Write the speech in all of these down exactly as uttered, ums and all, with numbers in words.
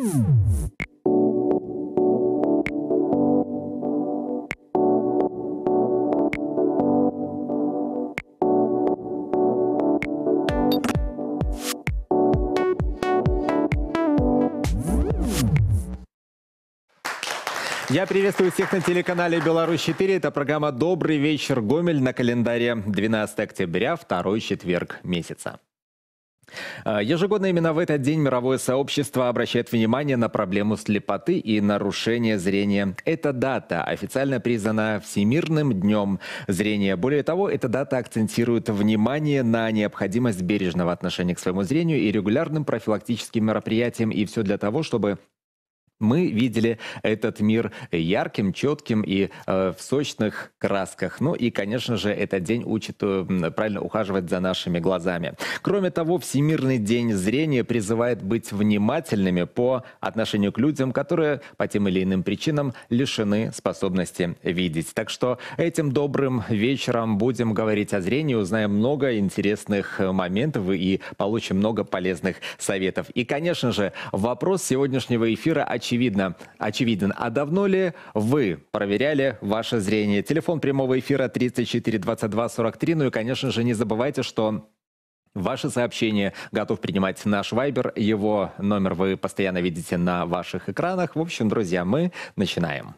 Я приветствую всех на телеканале Беларусь четыре. Это программа «Добрый вечер, Гомель». На календаре двенадцатое октября, второй четверг месяца. Ежегодно именно в этот день мировое сообщество обращает внимание на проблему слепоты и нарушения зрения. Эта дата официально признана Всемирным днем зрения. Более того, эта дата акцентирует внимание на необходимость бережного отношения к своему зрению и регулярным профилактическим мероприятиям. И все для того, чтобы мы видели этот мир ярким, четким и э, в сочных красках. Ну и, конечно же, этот день учит э, правильно ухаживать за нашими глазами. Кроме того, Всемирный день зрения призывает быть внимательными по отношению к людям, которые по тем или иным причинам лишены способности видеть. Так что этим добрым вечером будем говорить о зрении, узнаем много интересных моментов и получим много полезных советов. И, конечно же, вопрос сегодняшнего эфира очевиден. Очевидно, очевиден. А давно ли вы проверяли ваше зрение? Телефон прямого эфира тридцать четыре двадцать два сорок три. Ну и, конечно же, не забывайте, что ваши сообщения готов принимать наш Вайбер. Его номер вы постоянно видите на ваших экранах. В общем, друзья, мы начинаем.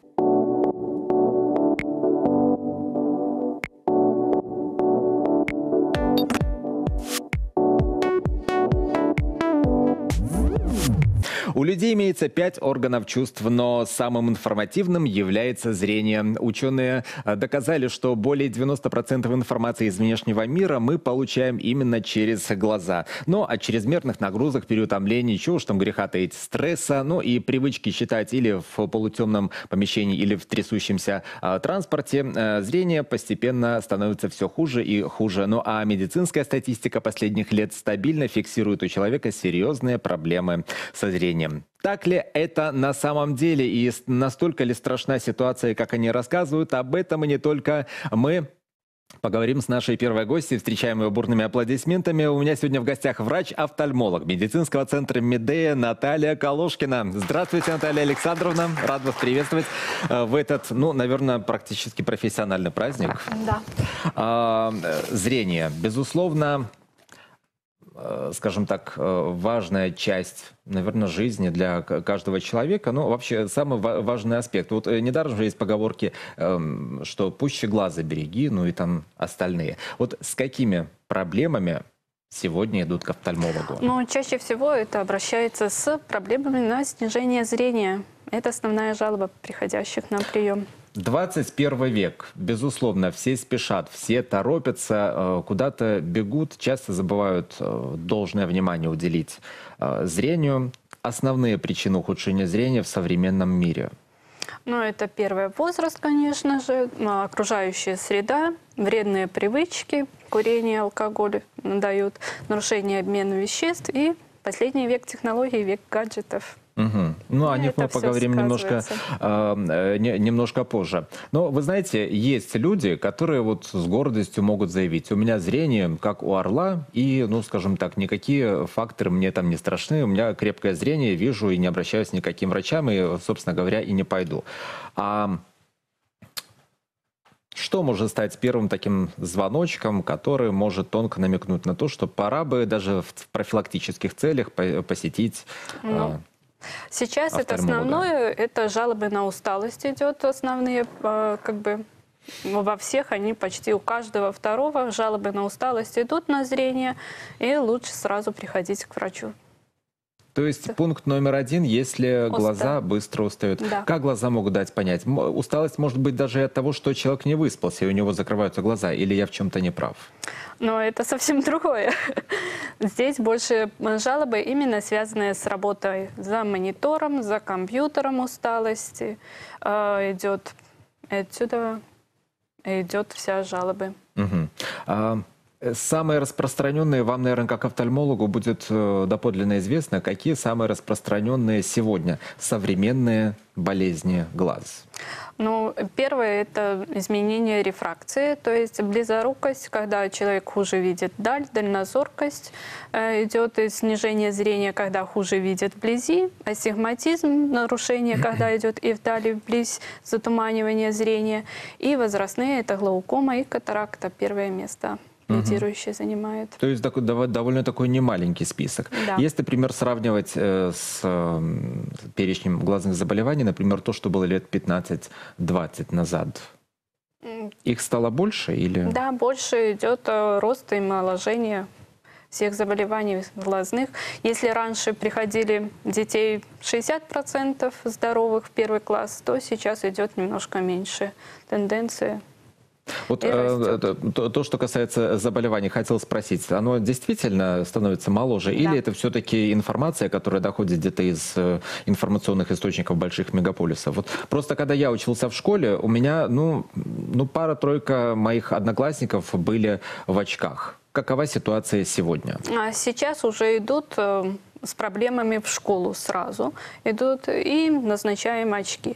У людей имеется пять органов чувств, но самым информативным является зрение. Ученые доказали, что более девяноста процентов информации из внешнего мира мы получаем именно через глаза. Но от чрезмерных нагрузок, переутомлений, чего уж там греха таить, стресса, ну и привычки читать или в полутемном помещении, или в трясущемся э, транспорте, э, зрение постепенно становится все хуже и хуже. Ну а медицинская статистика последних лет стабильно фиксирует у человека серьезные проблемы со зрением. Так ли это на самом деле и настолько ли страшна ситуация, как они рассказывают? Об этом и не только мы поговорим с нашей первой гостьей, встречаем ее бурными аплодисментами. У меня сегодня в гостях врач-офтальмолог медицинского центра Медея Наталья Колошкина. Здравствуйте, Наталья Александровна. Рад вас приветствовать в этот, ну, наверное, практически профессиональный праздник. Да. А, зрение, безусловно, скажем так, важная часть, наверное, жизни для каждого человека. Ну, вообще, самый важный аспект. Вот недаром же есть поговорки, что пуще глаза береги, ну и там остальные. Вот с какими проблемами сегодня идут к офтальмологу? Ну, чаще всего это обращается с проблемами на снижение зрения. Это основная жалоба приходящих на прием. двадцать первый век. Безусловно, все спешат, все торопятся, куда-то бегут, часто забывают должное внимание уделить зрению. Основные причины ухудшения зрения в современном мире. Ну, это первый возраст, конечно же, окружающая среда, вредные привычки, курение, алкоголь дают, нарушение обмена веществ и последний век технологий, век гаджетов. Угу. Ну, о них мы поговорим немножко, э, не, немножко позже. Но вы знаете, есть люди, которые вот с гордостью могут заявить: у меня зрение как у орла, и, ну, скажем так, никакие факторы мне там не страшны, у меня крепкое зрение, вижу и не обращаюсь к никаким врачам, и, собственно говоря, и не пойду. А что может стать первым таким звоночком, который может тонко намекнуть на то, что пора бы даже в профилактических целях посетить... Ну. Сейчас это основное, это жалобы на усталость идет основные, как бы во всех они почти у каждого второго жалобы на усталость идут на зрение, и лучше сразу приходить к врачу. То есть да. Пункт номер один, если Устал. глаза быстро устают. Да. Как глаза могут дать понять? Усталость может быть даже и от того, что человек не выспался, и у него закрываются глаза, или я в чем-то не прав? Но это совсем другое. Здесь больше жалобы именно связанные с работой за монитором, за компьютером усталости. Идет отсюда идет вся жалобы. Угу. А Самые распространенные, вам, наверное, как офтальмологу, будет доподлинно известно, какие самые распространенные сегодня современные болезни глаз? Ну, первое – это изменение рефракции, то есть близорукость, когда человек хуже видит даль, дальнозоркость, э, идет и снижение зрения, когда хуже видит вблизи, астигматизм, нарушение, когда идет и вдали, и вблизь, затуманивание зрения, и возрастные – это глаукома и катаракта, первое место. Лидирующий занимает. То есть такой, довольно такой немаленький список. Да. Если, например, сравнивать э, с э, перечнем глазных заболеваний, например, то, что было лет пятнадцать-двадцать назад, их стало больше или? Да, больше идет э, рост и омоложение всех заболеваний глазных. Если раньше приходили детей шестьдесят процентов здоровых в первый класс, то сейчас идет немножко меньше. Тенденция. Вот э, то, то, что касается заболеваний, хотел спросить, оно действительно становится моложе, да, или это все-таки информация, которая доходит где-то из э, информационных источников больших мегаполисов? Вот просто когда я учился в школе, у меня ну, ну пара-тройка моих одноклассников были в очках. Какова ситуация сегодня? Сейчас уже идут э, с проблемами в школу сразу, идут и назначаем очки.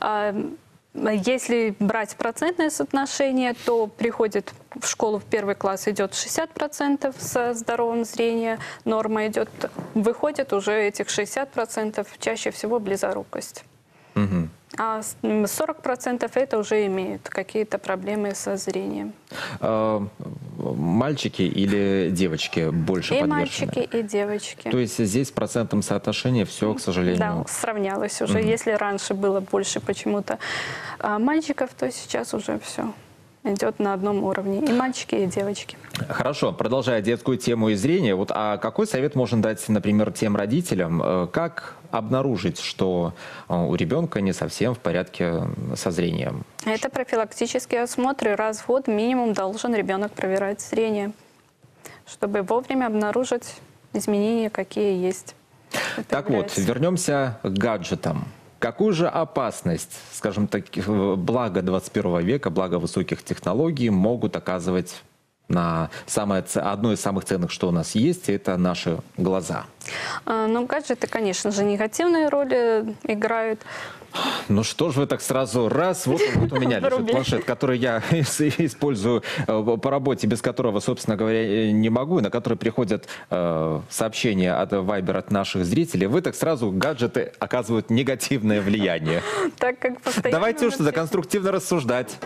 Если брать процентное соотношение, то приходит в школу в первый класс идет шестьдесят процентов со здоровым зрением, норма идет, выходит уже этих шестьдесят процентов, чаще всего близорукость. Угу. А сорок процентов это уже имеют какие-то проблемы со зрением. А, мальчики или девочки больше и подвержены? И мальчики, и девочки. То есть здесь в процентном соотношении все, к сожалению... Да, сравнялось уже. Mm-hmm. Если раньше было больше почему-то мальчиков, то сейчас уже все идет на одном уровне. И мальчики, и девочки. Хорошо. Продолжая детскую тему и зрение, вот, а какой совет можно дать, например, тем родителям, как обнаружить, что у ребенка не совсем в порядке со зрением? Это профилактические осмотры. Раз в год минимум должен ребенок проверять зрение, чтобы вовремя обнаружить изменения, какие есть. Так вот, вернемся к гаджетам. Какую же опасность, скажем так, благо двадцать первого века, благо высоких технологий могут оказывать на самое, одно из самых ценных, что у нас есть, это наши глаза? Ну, гаджеты, конечно же, негативные роли играют. Ну что ж вы так сразу раз, вот, вот у меня лежит планшет, который я использую по работе, без которого, собственно говоря, не могу, на который приходят э, сообщения от Viber от наших зрителей. Вы так сразу гаджеты оказывают негативное влияние. Так как Давайте уж конструктивно рассуждать.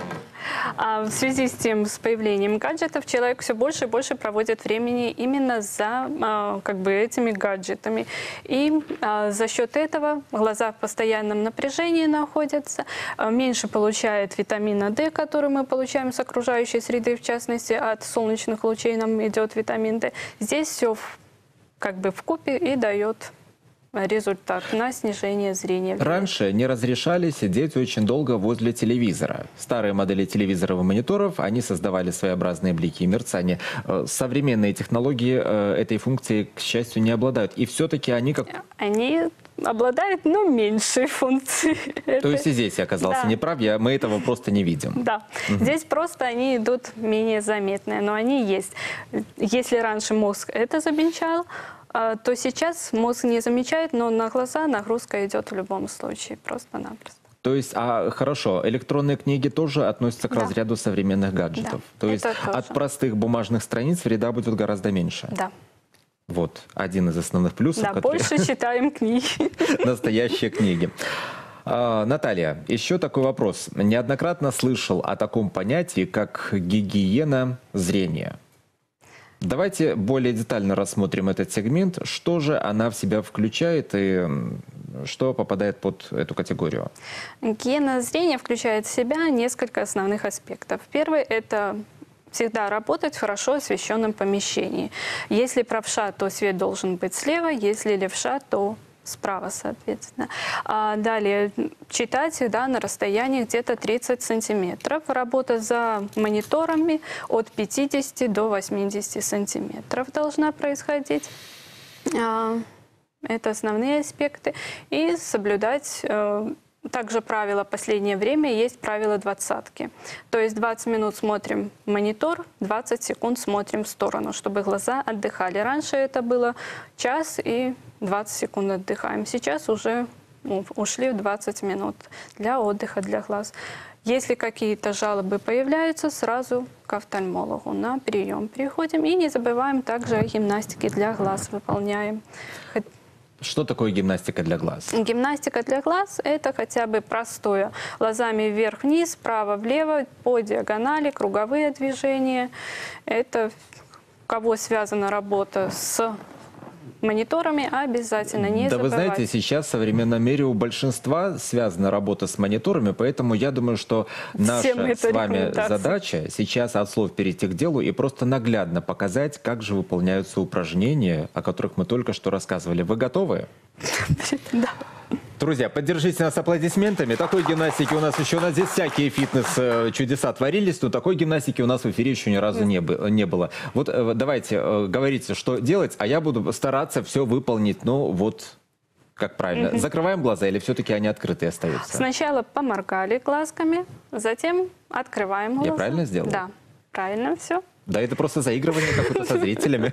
А в связи с тем, с появлением гаджетов, человек все больше и больше проводит времени именно за а, как бы этими гаджетами. И а, за счет этого глаза в постоянном напряжении находятся, а, меньше получает витамина D, который мы получаем с окружающей среды, в частности, от солнечных лучей нам идет витамин D. Здесь все в, как бы вкупе и дает результат на снижение зрения. Раньше не разрешали сидеть очень долго возле телевизора. Старые модели телевизоров и мониторов, они создавали своеобразные блики и мерцания. Современные технологии этой функции, к счастью, не обладают. И все-таки они как... Они обладают, но меньшей функцией. То есть и здесь я оказался да. неправ, я, мы этого просто не видим. Да, угу. Здесь просто они идут менее заметные, но они есть. Если раньше мозг это замечал, то сейчас мозг не замечает, но на глаза нагрузка идет в любом случае, просто-напросто. То есть, а хорошо, электронные книги тоже относятся к да. разряду современных гаджетов. Да, То есть тоже. От простых бумажных страниц вреда будет гораздо меньше. Да. Вот один из основных плюсов. Да, которые... больше читаем книги. Настоящие книги. Наталья, еще такой вопрос. Неоднократно слышал о таком понятии, как гигиена зрения. Давайте более детально рассмотрим этот сегмент. Что же она в себя включает и что попадает под эту категорию? Гигиена зрения включает в себя несколько основных аспектов. Первый – это всегда работать в хорошо освещенном помещении. Если правша, то свет должен быть слева, если левша, то справа, соответственно. А далее читать всегда на расстоянии где-то тридцать сантиметров. Работа за мониторами от пятидесяти до восьмидесяти сантиметров должна происходить. Это основные аспекты. И соблюдать также правило последнее время есть правило двадцатки. То есть двадцать минут смотрим в монитор, двадцать секунд смотрим в сторону, чтобы глаза отдыхали. Раньше это было час и двадцать секунд отдыхаем. Сейчас уже ну, ушли в двадцать минут для отдыха, для глаз. Если какие-то жалобы появляются, сразу к офтальмологу на прием приходим. И не забываем также о гимнастике для глаз выполняем. Что такое гимнастика для глаз? Гимнастика для глаз – это хотя бы простое. Глазами вверх-вниз, вправо-влево, по диагонали, круговые движения. Это у кого связана работа с мониторами, обязательно не да забывать. Вы знаете, сейчас в современном мире у большинства связана работа с мониторами, поэтому я думаю, что наша с вами задача сейчас от слов перейти к делу и просто наглядно показать, как же выполняются упражнения, о которых мы только что рассказывали. Вы готовы? Да. Друзья, поддержите нас аплодисментами. Такой гимнастики у нас еще, у нас здесь всякие фитнес-чудеса творились, но такой гимнастики у нас в эфире еще ни разу не, не было. Вот давайте говорите, что делать, а я буду стараться все выполнить, ну вот как правильно. Mm-hmm. Закрываем глаза или все-таки они открытые остаются? Сначала поморгали глазками, затем открываем глаза. Я правильно сделал? Да, правильно все. Да, это просто заигрывание какое-то со зрителями.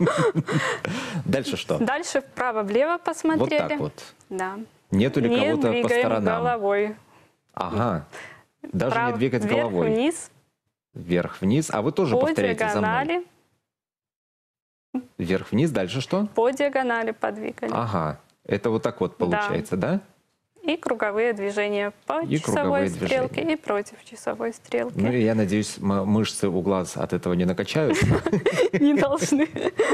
Дальше что? Дальше вправо-влево посмотрели. Вот так вот. Да. Нету ли кого-то по сторонам? Головой. Ага. Даже Прав... не двигать головой. Вверх-вниз. Вверх-вниз. А вы тоже по повторяйте диагонали. за мной. Вверх-вниз. Дальше что? По диагонали подвигали. Ага. Это вот так вот получается, да? да? И круговые движения по и часовой стрелке движения. И против часовой стрелки. Ну и я надеюсь, мышцы у глаз от этого не накачаются. Не должны.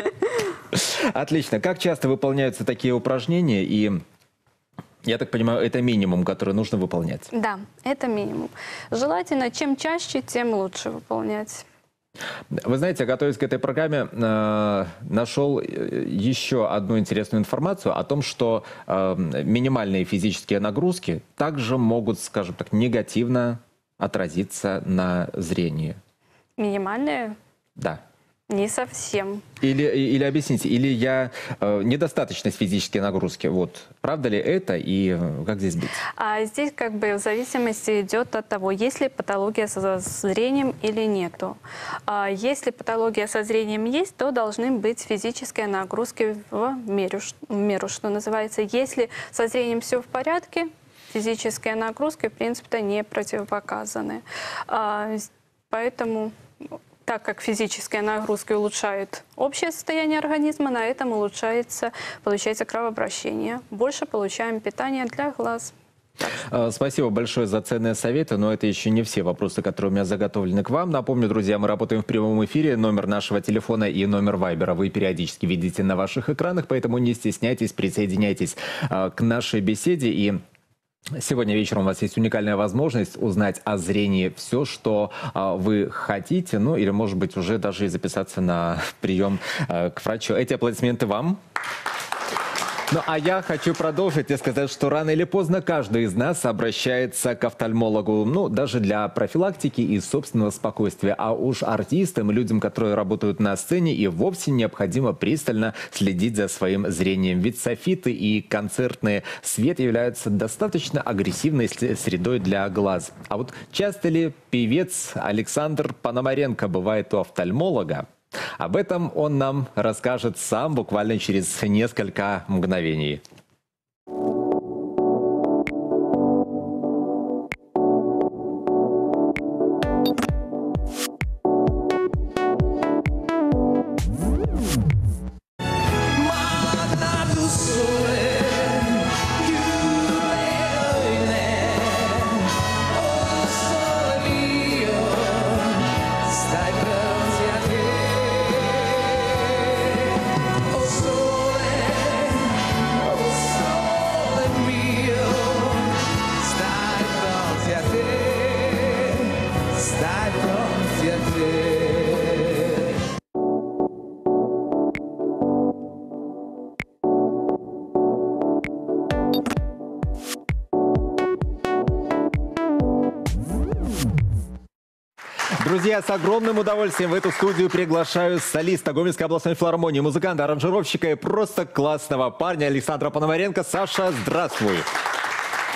Отлично. Как часто выполняются такие упражнения? И я так понимаю, это минимум, который нужно выполнять. Да, это минимум. Желательно, чем чаще, тем лучше выполнять. Вы знаете, готовясь к этой программе, э, нашел еще одну интересную информацию о том, что э, минимальные физические нагрузки также могут, скажем так, негативно отразиться на зрении. Минимальные? Да. Не совсем. Или, или объясните, или я э, недостаточность физической нагрузки. Вот. Правда ли это и как здесь быть? А здесь как бы в зависимости идет от того, есть ли патология со зрением или нету. А если патология со зрением есть, то должны быть физические нагрузки в меру, в меру, что называется. Если со зрением все в порядке, физические нагрузки в принципе не противопоказаны. А, поэтому... Так как физические нагрузки улучшают общее состояние организма, на этом улучшается, получается кровообращение. Больше получаем питание для глаз. Спасибо большое за ценные советы, но это еще не все вопросы, которые у меня заготовлены к вам. Напомню, друзья, мы работаем в прямом эфире. Номер нашего телефона и номер вайбера вы периодически видите на ваших экранах, поэтому не стесняйтесь, присоединяйтесь к нашей беседе. И сегодня вечером у вас есть уникальная возможность узнать о зрении все, что а, вы хотите, ну или, может быть, уже даже и записаться на прием а, к врачу. Эти аплодисменты вам. Ну, а я хочу продолжить и сказать, что рано или поздно каждый из нас обращается к офтальмологу, ну, даже для профилактики и собственного спокойствия. А уж артистам и людям, которые работают на сцене, и вовсе необходимо пристально следить за своим зрением. Ведь софиты и концертный свет являются достаточно агрессивной средой для глаз. А вот часто ли певец Александр Пономаренко бывает у офтальмолога? Об этом он нам расскажет сам буквально через несколько мгновений. Друзья, с огромным удовольствием в эту студию приглашаю солиста Гомельской областной филармонии, музыканта, аранжировщика и просто классного парня Александра Пономаренко. Саша, здравствуй!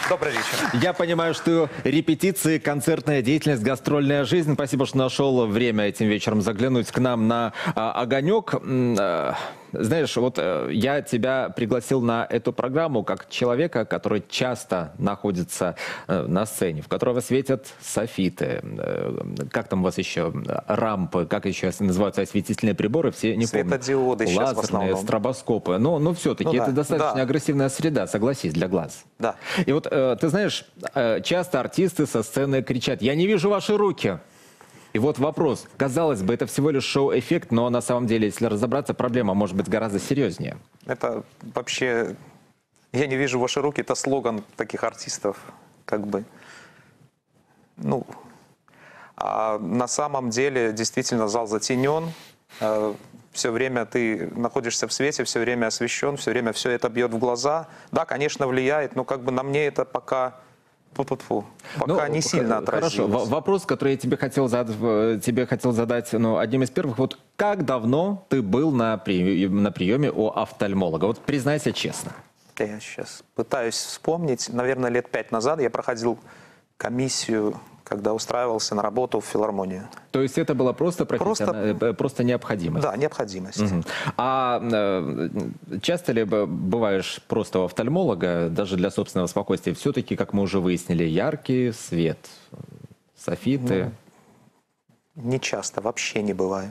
Добрый вечер. Я понимаю, что репетиции, концертная деятельность, гастрольная жизнь. Спасибо, что нашел время этим вечером заглянуть к нам на а, огонек. А, знаешь, вот а, я тебя пригласил на эту программу как человека, который часто находится а, на сцене, в которого светят софиты. А, как там у вас еще? Рампы, как еще называются осветительные приборы? Все не помню. Светодиоды сейчас в основном. Лазерные, стробоскопы. Но, но все-таки Ну, это да, достаточно да. агрессивная среда, согласись, для глаз. Да. И вот э, ты знаешь, э, часто артисты со сцены кричат: «Я не вижу ваши руки». И вот вопрос. Казалось бы, это всего лишь шоу-эффект, но на самом деле, если разобраться, проблема может быть гораздо серьезнее. Это вообще... Я не вижу ваши руки. Это слоган таких артистов. Как бы... Ну... А на самом деле, действительно, зал затенен. Все время ты находишься в свете, все время освещен, все время все это бьет в глаза. Да, конечно, влияет, но как бы на мне это пока... Фу-фу-фу. Пока Ну, не сильно хорошо. отразилось. Вопрос, который я тебе хотел задать, тебе хотел задать ну, одним из первых. Вот как давно ты был на приеме, на приеме у офтальмолога? Вот признайся честно. Я сейчас пытаюсь вспомнить. Наверное, лет пять назад я проходил комиссию, когда устраивался на работу в филармонию. То есть это была просто, Просто, просто необходимость? Да, необходимость. Угу. А э, часто ли бываешь просто у офтальмолога, даже для собственного спокойствия? Все-таки, как мы уже выяснили, яркий свет, софиты? Ну, не часто, вообще не бываю.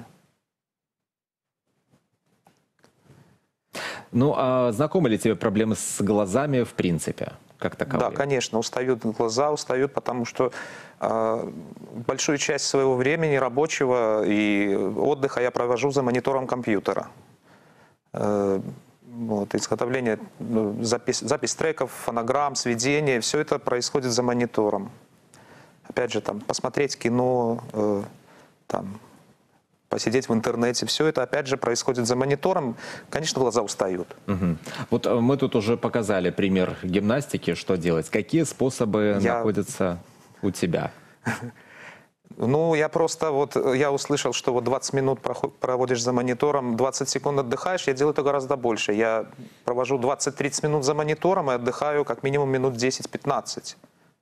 Ну, а знакомы ли тебе проблемы с глазами в принципе? Как таковые? Да, конечно, устают глаза, устают, потому что э, большую часть своего времени рабочего и отдыха я провожу за монитором компьютера. Э, вот, изготовление, ну, запись, запись треков, фонограмм, сведения, все это происходит за монитором. Опять же, там, посмотреть кино, э, там, посидеть в интернете, все это опять же происходит за монитором, конечно, глаза устают. Угу. Вот мы тут уже показали пример гимнастики, что делать. Какие способы я... находятся у тебя? Ну, я просто вот, я услышал, что вот двадцать минут проводишь за монитором, двадцать секунд отдыхаешь, я делаю это гораздо больше. Я провожу двадцать-тридцать минут за монитором и отдыхаю как минимум минут десять-пятнадцать.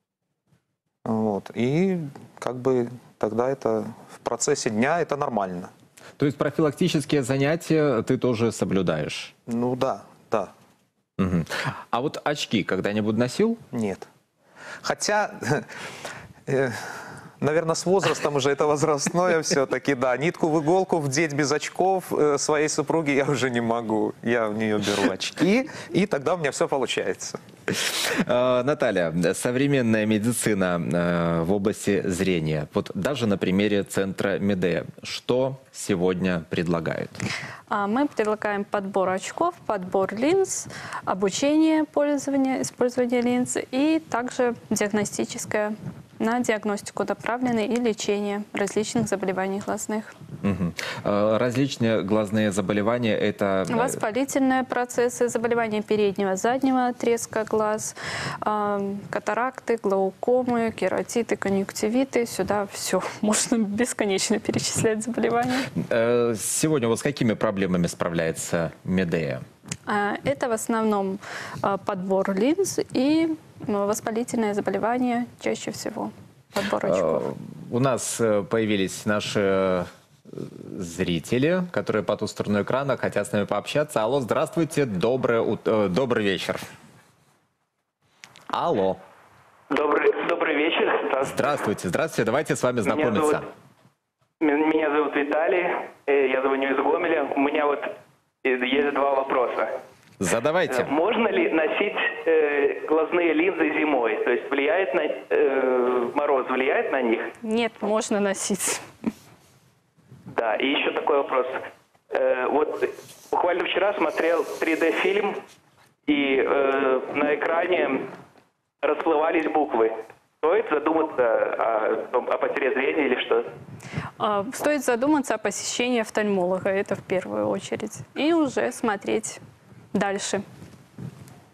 Вот, и как бы тогда это в процессе дня это нормально. То есть профилактические занятия ты тоже соблюдаешь? Ну да, да. Угу. А вот очки когда-нибудь носил? Нет. Хотя, э, наверное, с возрастом уже это возрастное все-таки, да. Нитку в иголку вдеть без очков э, своей супруги я уже не могу. Я у нее беру очки, и тогда у меня все получается. Наталья, современная медицина в области зрения, вот даже на примере центра Медея, что сегодня предлагают? Мы предлагаем подбор очков, подбор линз, обучение пользования, использования линз и также диагностическое, на диагностику направленное и лечение различных заболеваний глазных. Угу. Различные глазные заболевания — это... Воспалительные процессы, заболевания переднего, заднего отрезка глаз, катаракты, глаукомы, кератиты, конъюнктивиты. Сюда все. Можно бесконечно перечислять заболевания. Сегодня вот с какими проблемами справляется Медея? Это в основном подбор линз и воспалительные заболевания чаще всего. Подбор очков. У нас появились наши зрители, которые по ту сторону экрана хотят с нами пообщаться. Алло, здравствуйте, добрый, добрый вечер. Алло. Добрый, добрый вечер. Здравствуйте. Здравствуйте, здравствуйте. Давайте с вами знакомиться. Меня зовут, меня зовут Виталий, я звоню из Гомеля. У меня вот есть два вопроса. Задавайте. Можно ли носить э, глазные линзы зимой? То есть влияет на э, мороз влияет на них? Нет, можно носить. Да, и еще такой вопрос. Э, вот буквально вчера смотрел три дэ фильм, и э, на экране расплывались буквы. Стоит задуматься о, о потере зрения или что? Стоит задуматься о посещении офтальмолога, это в первую очередь. И уже смотреть дальше.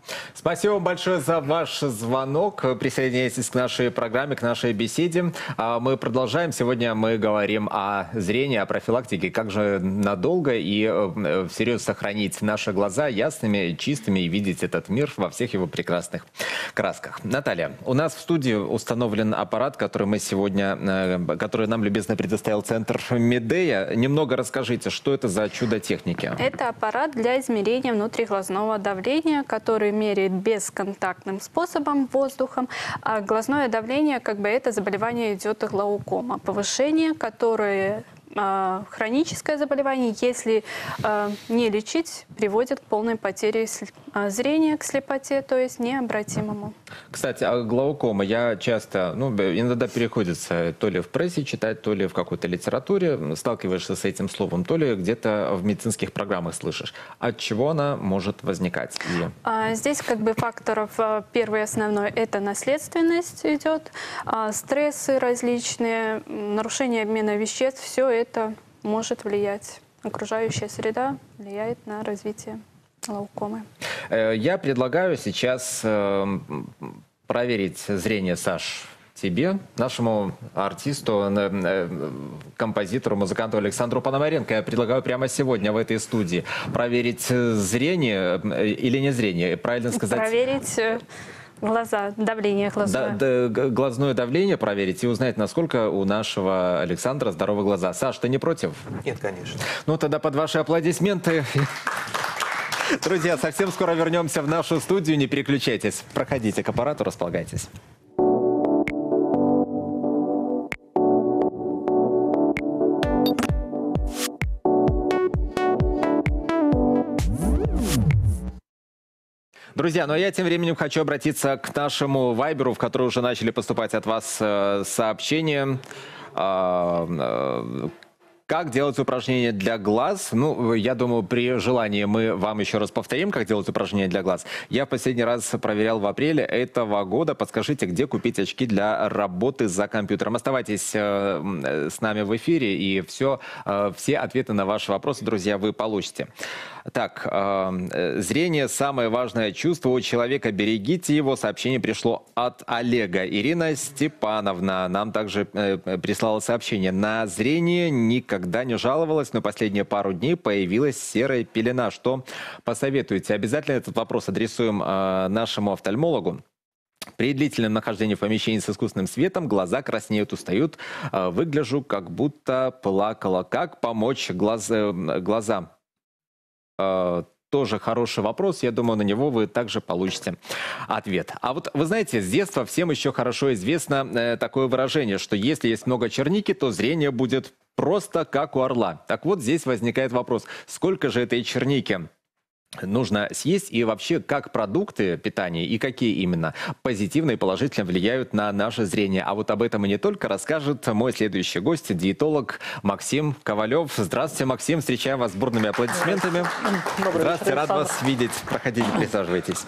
Спасибо вам большое за ваш звонок. Присоединяйтесь к нашей программе, к нашей беседе. Мы продолжаем. Сегодня мы говорим о зрении, о профилактике. Как же надолго и всерьез сохранить наши глаза ясными, чистыми и видеть этот мир во всех его прекрасных красках. Наталья, у нас в студии установлен аппарат, который мы сегодня, который нам любезно предоставил центр Медея. Немного расскажите, что это за чудо техники? Это аппарат для измерения внутриглазного давления, который меряет бесконтактным способом, воздухом. А глазное давление, как бы это заболевание идет глаукома. Повышение, которое э, хроническое заболевание, если э, не лечить, приводит к полной потере зрения, к слепоте, то есть необратимому. Кстати, а глаукома я часто, ну, иногда приходится то ли в прессе читать, то ли в какой-то литературе, сталкиваешься с этим словом, то ли где-то в медицинских программах слышишь. От чего она может возникать? И... А, здесь как бы факторов первый основной – это наследственность идет, а, стрессы различные, нарушение обмена веществ, все это может влиять. Окружающая среда влияет на развитие глаукомы. Я предлагаю сейчас проверить зрение, Саш, тебе, нашему артисту, композитору, музыканту Александру Пономаренко. Я предлагаю прямо сегодня в этой студии проверить зрение или не зрение, правильно сказать? Проверить глаза, давление глазное. Да, да, глазное давление проверить и узнать, насколько у нашего Александра здоровые глаза. Саш, ты не против? Нет, конечно. Ну тогда под ваши аплодисменты... Друзья, совсем скоро вернемся в нашу студию. Не переключайтесь. Проходите к аппарату, располагайтесь. Друзья, ну а я тем временем хочу обратиться к нашему вайберу, в который уже начали поступать от вас э, сообщения. Э, э, Как делать упражнения для глаз? Ну, я думаю, при желании мы вам еще раз повторим, как делать упражнения для глаз. Я в последний раз проверял в апреле этого года. Подскажите, где купить очки для работы за компьютером? Оставайтесь э, с нами в эфире, и все, э, все ответы на ваши вопросы, друзья, вы получите. Так, э, зрение – самое важное чувство у человека. Берегите его. Сообщение пришло от Олега. Ирина Степановна нам также э, прислала сообщение. На зрение никогда Когда не жаловалась, но последние пару дней появилась серая пелена. Что посоветуете? Обязательно этот вопрос адресуем э, нашему офтальмологу. При длительном нахождении в помещении с искусственным светом глаза краснеют, устают. Э, выгляжу, как будто плакала. Как помочь глаз, э, глазам? Э, Тоже хороший вопрос. Я думаю, на него вы также получите ответ. А вот вы знаете, с детства всем еще хорошо известно э, такое выражение, что если есть много черники, то зрение будет просто как у орла. Так вот, здесь возникает вопрос, сколько же этой черники нужно съесть и вообще как продукты питания и какие именно позитивно и положительно влияют на наше зрение. А вот об этом и не только расскажет мой следующий гость, диетолог Максим Ковалев. Здравствуйте, Максим, встречаем вас с бурными аплодисментами. Добрый Здравствуйте, вечер, рад вас видеть. Проходите, присаживайтесь.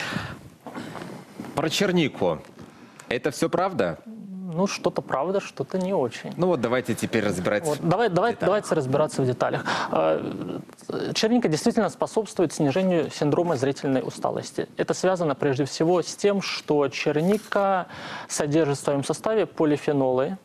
Про чернику. Это все правда? Ну, что-то правда, что-то не очень. Ну вот давайте теперь разбирать. Вот, давай, давай, давайте разбираться в деталях. Черника действительно способствует снижению синдрома зрительной усталости. Это связано прежде всего с тем, что черника содержит в своем составе полифенолы,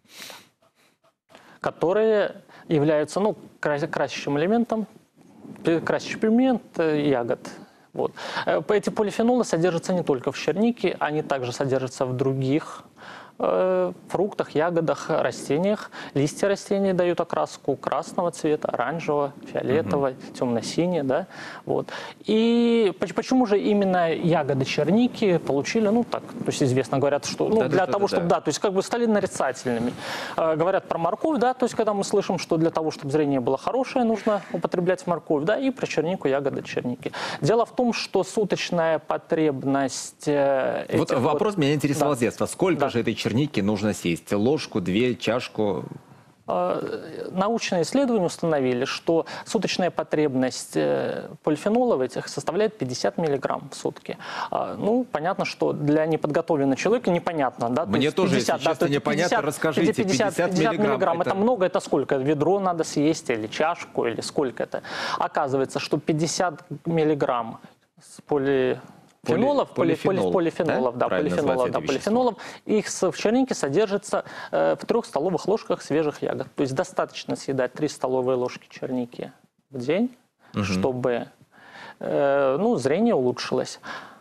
которые являются ну, красящим элементом, красящий пигмент ягод. Вот. Эти полифенолы содержатся не только в чернике, они также содержатся в других фруктах, ягодах, растениях. Листья растений дают окраску красного цвета, оранжевого, фиолетового, mm-hmm. темно-синего. Да? Вот. И почему же именно ягоды черники получили, ну так, то есть известно, говорят, что ну, да, для да, того, да, чтобы, да. да, то есть как бы стали нарицательными. Э, говорят про морковь, да, то есть когда мы слышим, что для того, чтобы зрение было хорошее, нужно употреблять морковь, да, и про чернику, ягоды черники. Дело в том, что суточная потребность... Э, вот вопрос вот, меня интересовал да. с детства. Сколько да. же этой черники нужно съесть? Ложку, две, чашку? Научные исследования установили, что суточная потребность полифенолов этих составляет пятьдесят миллиграмм в сутки. Ну, понятно, что для неподготовленного человека непонятно. Да? Мне то тоже, пятьдесят, если честно, да, непонятно, пятьдесят, расскажите. пятьдесят, пятьдесят миллиграмм, миллиграмм это... это много, это сколько? Ведро надо съесть или чашку, или сколько это? Оказывается, что пятьдесят миллиграмм с поли... Фенолов, Поли, полифенол, полифенолов, да, да? полифенолов, да, полифенолов. Их в чернике содержится э, в трех столовых ложках свежих ягод. То есть достаточно съедать три столовые ложки черники в день, угу. чтобы э, ну, зрение улучшилось.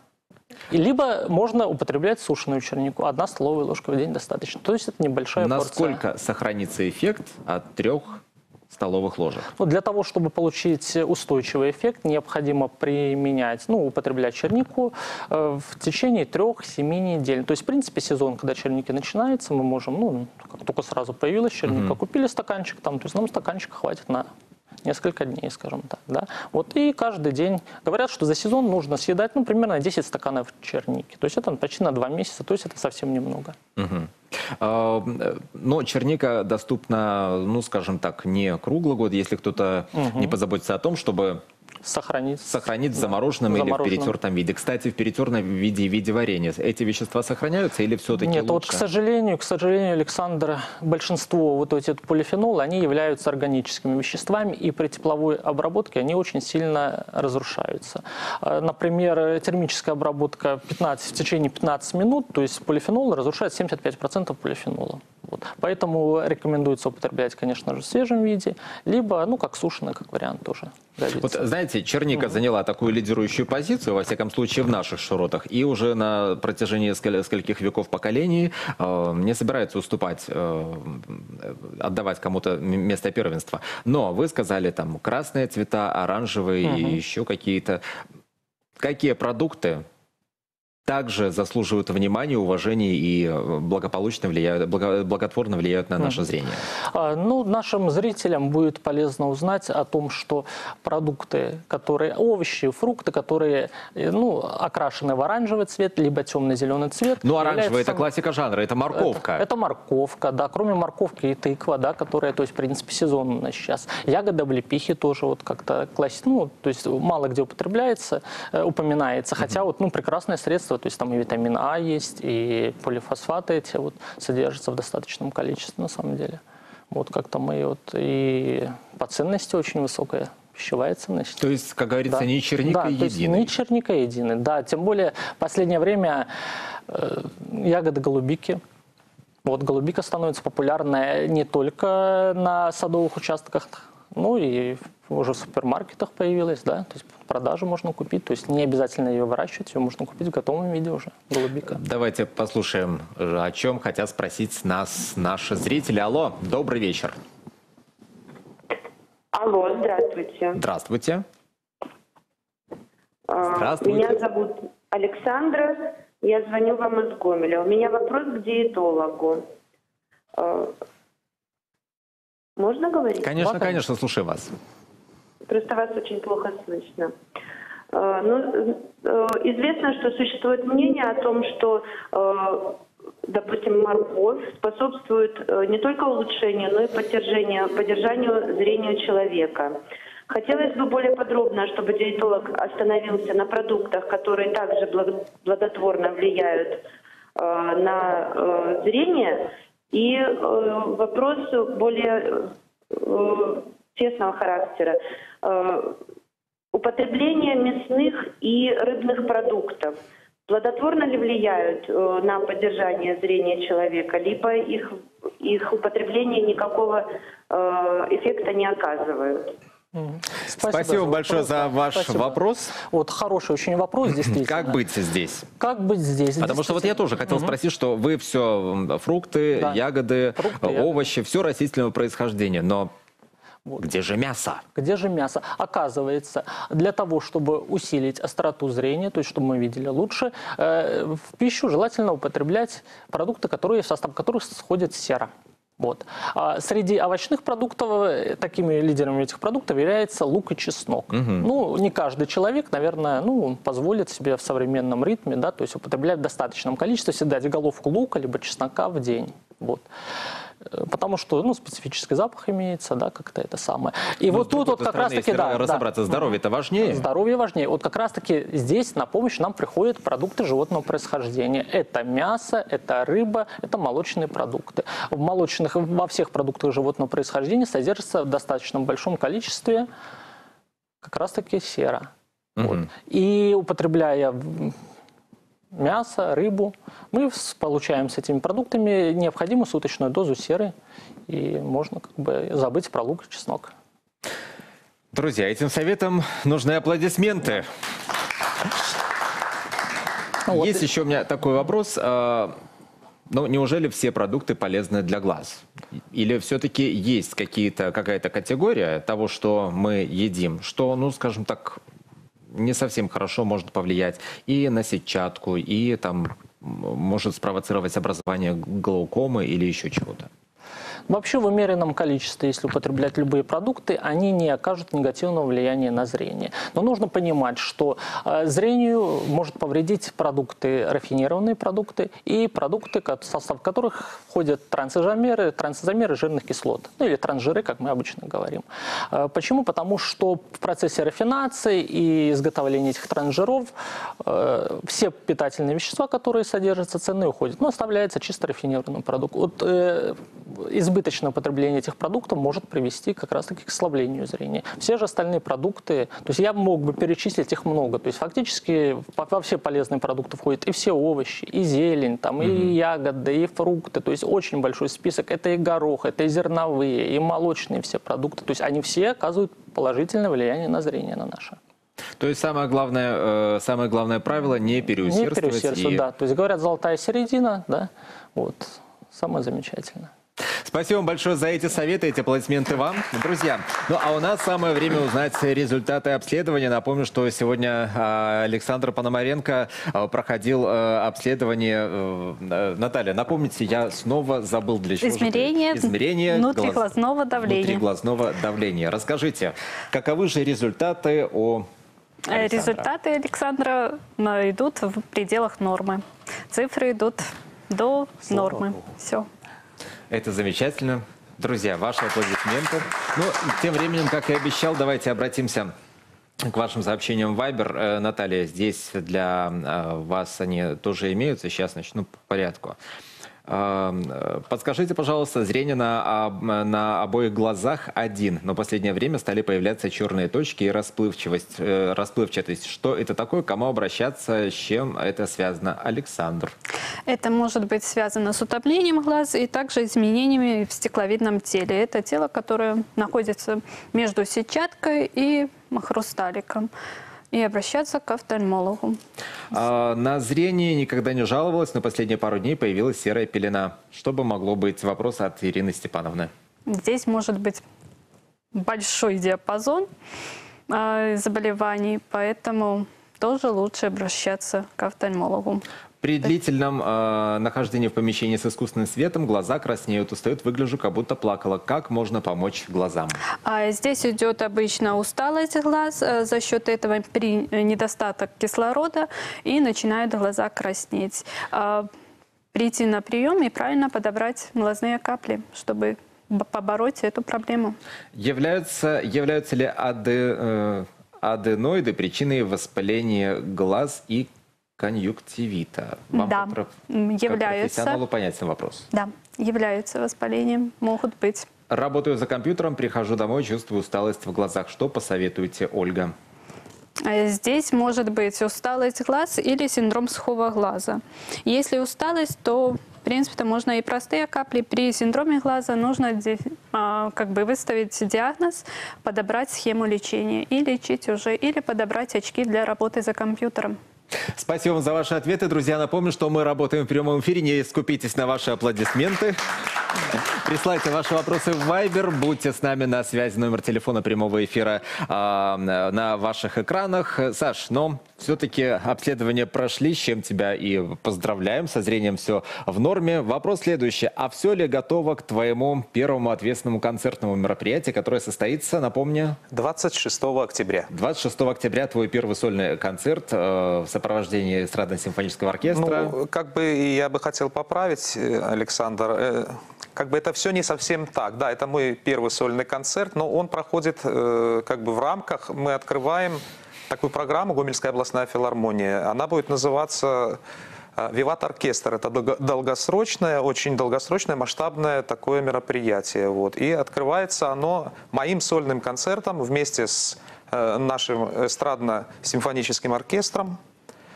Либо можно употреблять сушеную чернику. Одна столовая ложка в день достаточно. То есть это небольшая порция. Насколько сохранится эффект от трех столовых ложек? Ну, для того, чтобы получить устойчивый эффект, необходимо применять, ну, употреблять чернику э, в течение трех-семи недель. То есть, в принципе, сезон, когда черники начинается, мы можем, ну, как только сразу появилась черника, mm-hmm. купили стаканчик, там, то есть нам стаканчика хватит на несколько дней, скажем так, да. Вот и каждый день говорят, что за сезон нужно съедать, ну, примерно десять стаканов черники. То есть это почти на два месяца, то есть это совсем немного. Угу. Но черника доступна, ну, скажем так, не круглый год, если кто-то угу. не позаботится о том, чтобы сохранить, сохранить в замороженном, да, или замороженном. в перетертом виде. Кстати, в перетертом виде и виде варенья эти вещества сохраняются или все-таки Нет, лучше? вот, к сожалению, к сожалению, Александр, большинство вот эти полифенолы, они являются органическими веществами, и при тепловой обработке они очень сильно разрушаются. Например, термическая обработка пятнадцать, в течение пятнадцати минут, то есть полифенол разрушает семьдесят пять процентов полифенола. Вот. Поэтому рекомендуется употреблять, конечно же, в свежем виде, либо, ну, как сушеный, как вариант тоже годится. Вот, знаете, черника угу. заняла такую лидирующую позицию, во всяком случае, в наших широтах, и уже на протяжении скольких веков поколений э, не собирается уступать, э, отдавать кому-то место первенства. Но вы сказали, там, красные цвета, оранжевые угу. и еще какие-то. Какие продукты также заслуживают внимания, уважения и благополучно влияют, благо, благотворно влияют на наше зрение? Ну, нашим зрителям будет полезно узнать о том, что продукты, которые, овощи, фрукты, которые, ну, окрашены в оранжевый цвет, либо темно-зеленый цвет. Ну, оранжевый – это классика жанра, это морковка. Это, это морковка, да, кроме морковки и тыква, да, которая, то есть, в принципе, сезонная сейчас. Ягода облепихи тоже вот как-то классика, ну, то есть, мало где употребляется, упоминается, хотя mm-hmm. вот, ну, прекрасное средство. То есть там и витамин А есть, и полифосфаты эти вот содержатся в достаточном количестве на самом деле. Вот как-то мы вот и по ценности очень высокая пищевая ценность. То есть, как говорится, да. не черника да, единый. То есть не черника единый, да. Тем более в последнее время э, ягоды голубики. Вот голубика становится популярной не только на садовых участках, ну и уже в супермаркетах появилась, да, то есть продажу можно купить, то есть не обязательно ее выращивать, ее можно купить в готовом виде уже, голубика. Давайте послушаем, о чем хотят спросить нас наши зрители. Алло, добрый вечер. Алло, здравствуйте. Здравствуйте. Здравствуйте. Меня зовут Александра, я звоню вам из Гомеля. У меня вопрос к диетологу. Можно говорить? Конечно, конечно, слушаю вас. Просто вас очень плохо слышно. Ну, известно, что существует мнение о том, что, допустим, морковь способствует не только улучшению, но и поддержанию, поддержанию зрения человека. Хотелось бы более подробно, чтобы диетолог остановился на продуктах, которые также благотворно влияют на зрение. И вопрос более тесного характера. Употребление мясных и рыбных продуктов плодотворно ли влияют на поддержание зрения человека, либо их, их употребление никакого эффекта не оказывают? Спасибо, Спасибо большое за ваш Спасибо. вопрос. Вот хороший очень вопрос, действительно. Как быть здесь? Как быть здесь? Потому что вот я тоже хотел угу. спросить, что вы все фрукты, да. ягоды, фрукты, овощи, ягоды. все растительного происхождения, но вот. где же мясо? Где же мясо? Оказывается, для того, чтобы усилить остроту зрения, то есть чтобы мы видели лучше, э, в пищу желательно употреблять продукты, которые, в состав которых входит сера. Вот. А среди овощных продуктов, такими лидерами этих продуктов является лук и чеснок. Угу. Ну, не каждый человек, наверное, ну, позволит себе в современном ритме, да, то есть употреблять в достаточном количестве, съедать головку лука либо чеснока в день. Вот. Потому что, ну, специфический запах имеется, да, как-то это самое. И ну, вот тут вот как раз-таки, да, разобраться, да, здоровье-то важнее. Здоровье важнее. Вот как раз-таки здесь на помощь нам приходят продукты животного происхождения. Это мясо, это рыба, это молочные продукты. В молочных, во всех продуктах животного происхождения содержится в достаточно большом количестве как раз-таки сера. Угу. Вот. И употребляя мясо, рыбу. Мы получаем с этими продуктами необходимую суточную дозу серы, и можно как бы забыть про лук и чеснок. Друзья, этим советам нужны аплодисменты. Ну, вот. Есть еще у меня такой вопрос. Ну, неужели все продукты полезны для глаз? Или все-таки есть какие-то, какая-то категория того, что мы едим, что, ну, скажем так, не совсем хорошо может повлиять и на сетчатку, и там может спровоцировать образование глаукомы или еще чего-то? Вообще в умеренном количестве, если употреблять любые продукты, они не окажут негативного влияния на зрение. Но нужно понимать, что э, зрению может повредить продукты, рафинированные продукты и продукты, в состав которых входят трансизомеры, трансизомеры жирных кислот, ну или трансжиры, как мы обычно говорим. Э, почему? Потому что в процессе рафинации и изготовления этих трансжиров э, все питательные вещества, которые содержатся, ценные уходят, но оставляется чисто рафинированный продукт. Вот, э, избыточное употребление этих продуктов может привести как раз-таки к ослаблению зрения. Все же остальные продукты, то есть я мог бы перечислить их много, то есть фактически во все полезные продукты входят и все овощи, и зелень, там, mm-hmm. и ягоды, и фрукты, то есть очень большой список. Это и горох, это и зерновые, и молочные все продукты, то есть они все оказывают положительное влияние на зрение на наше. То есть самое главное, э, самое главное правило не переусердствовать. Не переусердствовать, и... да. То есть говорят, золотая середина, да, вот, самое замечательное. Спасибо вам большое за эти советы, эти аплодисменты вам. Друзья, ну а у нас самое время узнать результаты обследования. Напомню, что сегодня Александр Пономаренко проходил обследование. Наталья, напомните, я снова забыл для чего. Измерение, Измерение внутриглазного глаз... давления. Внутриглазного давления. Расскажите, каковы же результаты о Александра? Результаты Александра идут в пределах нормы. Цифры идут до Слава нормы. Богу. Все. Это замечательно. Друзья, ваши аплодисменты. Ну, тем временем, как и обещал, давайте обратимся к вашим сообщениям в Viber. Наталья, здесь для вас они тоже имеются. Сейчас начну по порядку. Подскажите, пожалуйста, зрение на, на обоих глазах один, но в последнее время стали появляться черные точки и расплывчивость, расплывчатость. Что это такое? К кому обращаться? С чем это связано? Александр. Это может быть связано с утоплением глаз и также изменениями в стекловидном теле. Это тело, которое находится между сетчаткой и хрусталиком. И обращаться к офтальмологу. А, на зрение никогда не жаловалась, но последние пару дней появилась серая пелена. Что бы могло быть? Вопрос от Ирины Степановны. Здесь может быть большой диапазон э, заболеваний, поэтому тоже лучше обращаться к офтальмологу. При длительном э, нахождении в помещении с искусственным светом глаза краснеют, устают, выгляжу, как будто плакала. Как можно помочь глазам? А здесь идет обычно усталость глаз, э, за счет этого при недостаток кислорода и начинают глаза краснеть. Э, прийти на прием и правильно подобрать глазные капли, чтобы побороть эту проблему. Являются, являются ли аде, э, аденоиды причиной воспаления глаз и конъюнктивита? Вам да, как, являются. Как профессионалу понятен вопрос. Да, являются воспалением, могут быть. Работаю за компьютером, прихожу домой, чувствую усталость в глазах. Что посоветуете, Ольга? Здесь может быть усталость глаз или синдром сухого глаза. Если усталость, то в принципе можно и простые капли. При синдроме глаза нужно как бы выставить диагноз, подобрать схему лечения и лечить уже, или подобрать очки для работы за компьютером. Спасибо вам за ваши ответы. Друзья, напомню, что мы работаем в прямом эфире. Не скупитесь на ваши аплодисменты. Присылайте ваши вопросы в Viber. Будьте с нами на связи. Номер телефона прямого эфира э, на ваших экранах. Саш, но все-таки обследования прошли, с чем тебя и поздравляем. Со зрением все в норме. Вопрос следующий. А все ли готово к твоему первому ответственному концертному мероприятию, которое состоится, напомню? двадцать шестого октября. двадцать шестого октября твой первый сольный концерт э, в сопровождении эстрадно-симфонического оркестра. Ну, как бы я бы хотел поправить, Александр, э, как бы это все не совсем так. Да, это мой первый сольный концерт, но он проходит э, как бы в рамках, мы открываем такую программу «Гомельская областная филармония». Она будет называться «Виват Оркестр». Это долгосрочное, очень долгосрочное, масштабное такое мероприятие. Вот. И открывается оно моим сольным концертом вместе с э, нашим эстрадно-симфоническим оркестром.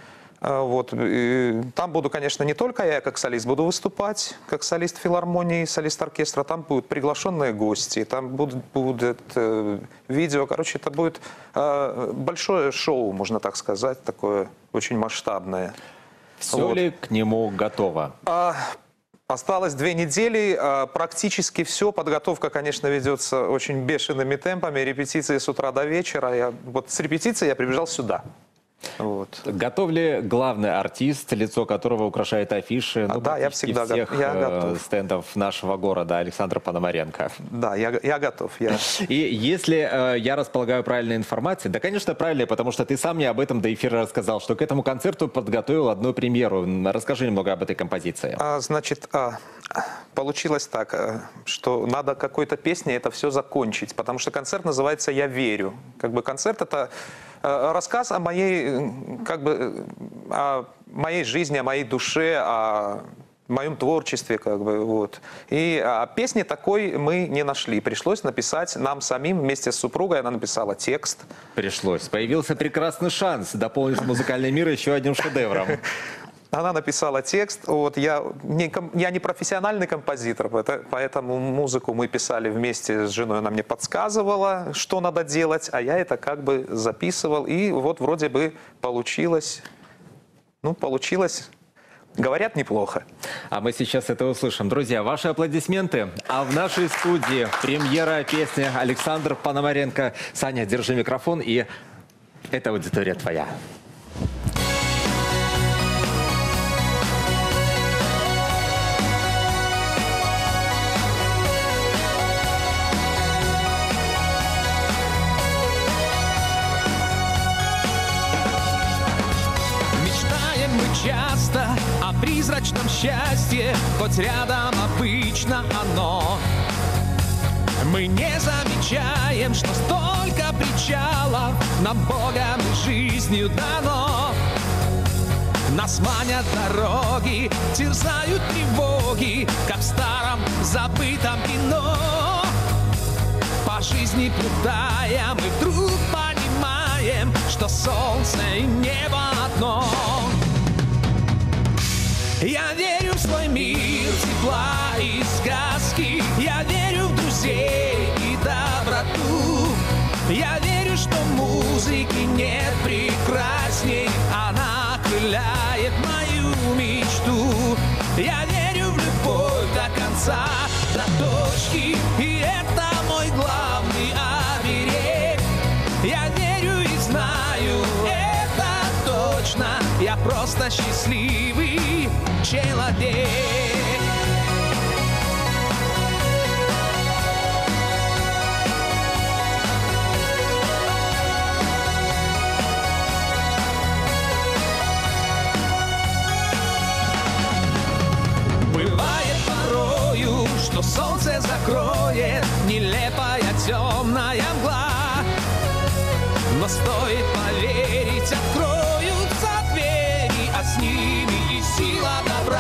Вот. И там буду, конечно, не только я как солист буду выступать, как солист филармонии, солист оркестра. Там будут приглашенные гости, там будут, будет э, видео. Короче, это будет э, большое шоу, можно так сказать, такое очень масштабное. Все вот. ли к нему готово? А, осталось две недели, а, практически все. Подготовка, конечно, ведется очень бешеными темпами. Репетиции с утра до вечера. Я, вот с репетиции я прибежал сюда. Вот. Готов ли главный артист, лицо которого украшает афиши, а, ну, да, я всегда всех я готов. стендов нашего города, Александр Пономаренко? Да, я, я готов. Я... И если э, я располагаю правильной информацией, да, конечно, правильной, потому что ты сам мне об этом до эфира рассказал, что к этому концерту подготовил одну премьеру. Расскажи немного об этой композиции. А, значит, а, получилось так, что надо какой-то песней это все закончить, потому что концерт называется «Я верю». Как бы концерт — это рассказ о моей, как бы, о моей жизни, о моей душе, о моем творчестве, как бы, вот. И а, песни такой мы не нашли. Пришлось написать нам самим вместе с супругой. Она написала текст. Пришлось. Появился прекрасный шанс дополнить музыкальный мир еще одним шедевром. Она написала текст. Вот, я, не, я не профессиональный композитор, поэтому музыку мы писали вместе с женой. Она мне подсказывала, что надо делать, а я это как бы записывал. И вот вроде бы получилось. Ну, получилось. Говорят, неплохо. А мы сейчас это услышим. Друзья, ваши аплодисменты. А в нашей студии премьера песни Александр Пономаренко. Саня, держи микрофон, и эта аудитория твоя. Часто о призрачном счастье, хоть рядом обычно оно. Мы не замечаем, что столько причалов нам Богом и жизнью дано. Нас манят дороги, терзают тревоги, как в старом забытом кино. По жизни плутая, мы вдруг понимаем, что солнце и небо одно. Я верю в свой мир тепла и сказки. Я верю в друзей и доброту. Я верю, что музыки нет прекрасней. Она окрыляет мою мечту. Я верю в любовь до конца, до точки. И это мой главный оберег. Я верю и знаю, это точно. Я просто счастливый человек. Бывает порою, что солнце закроет нелепая темная мгла. Но стоит поверить, откроются двери, а с ними и сила добра.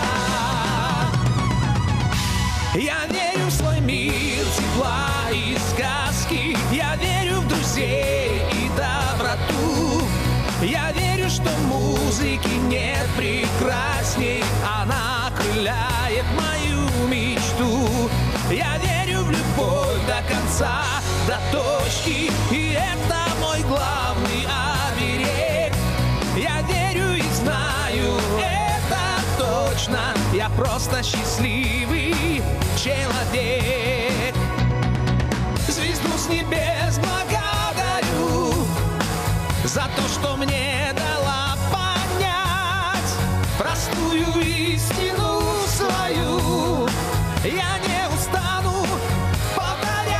Я верю в свой мир тепла и сказки. Я верю в друзей и доброту. Я верю, что музыки нет прекрасней. Она окрыляет мою мечту. Я верю в любовь до конца, до точки. И это мой главный оберег. Я верю и знаю, это точно. Я просто счастливый человек. Звезду с небес благодарю за то, что мне дала понять простую истину свою. Я не устану повторять.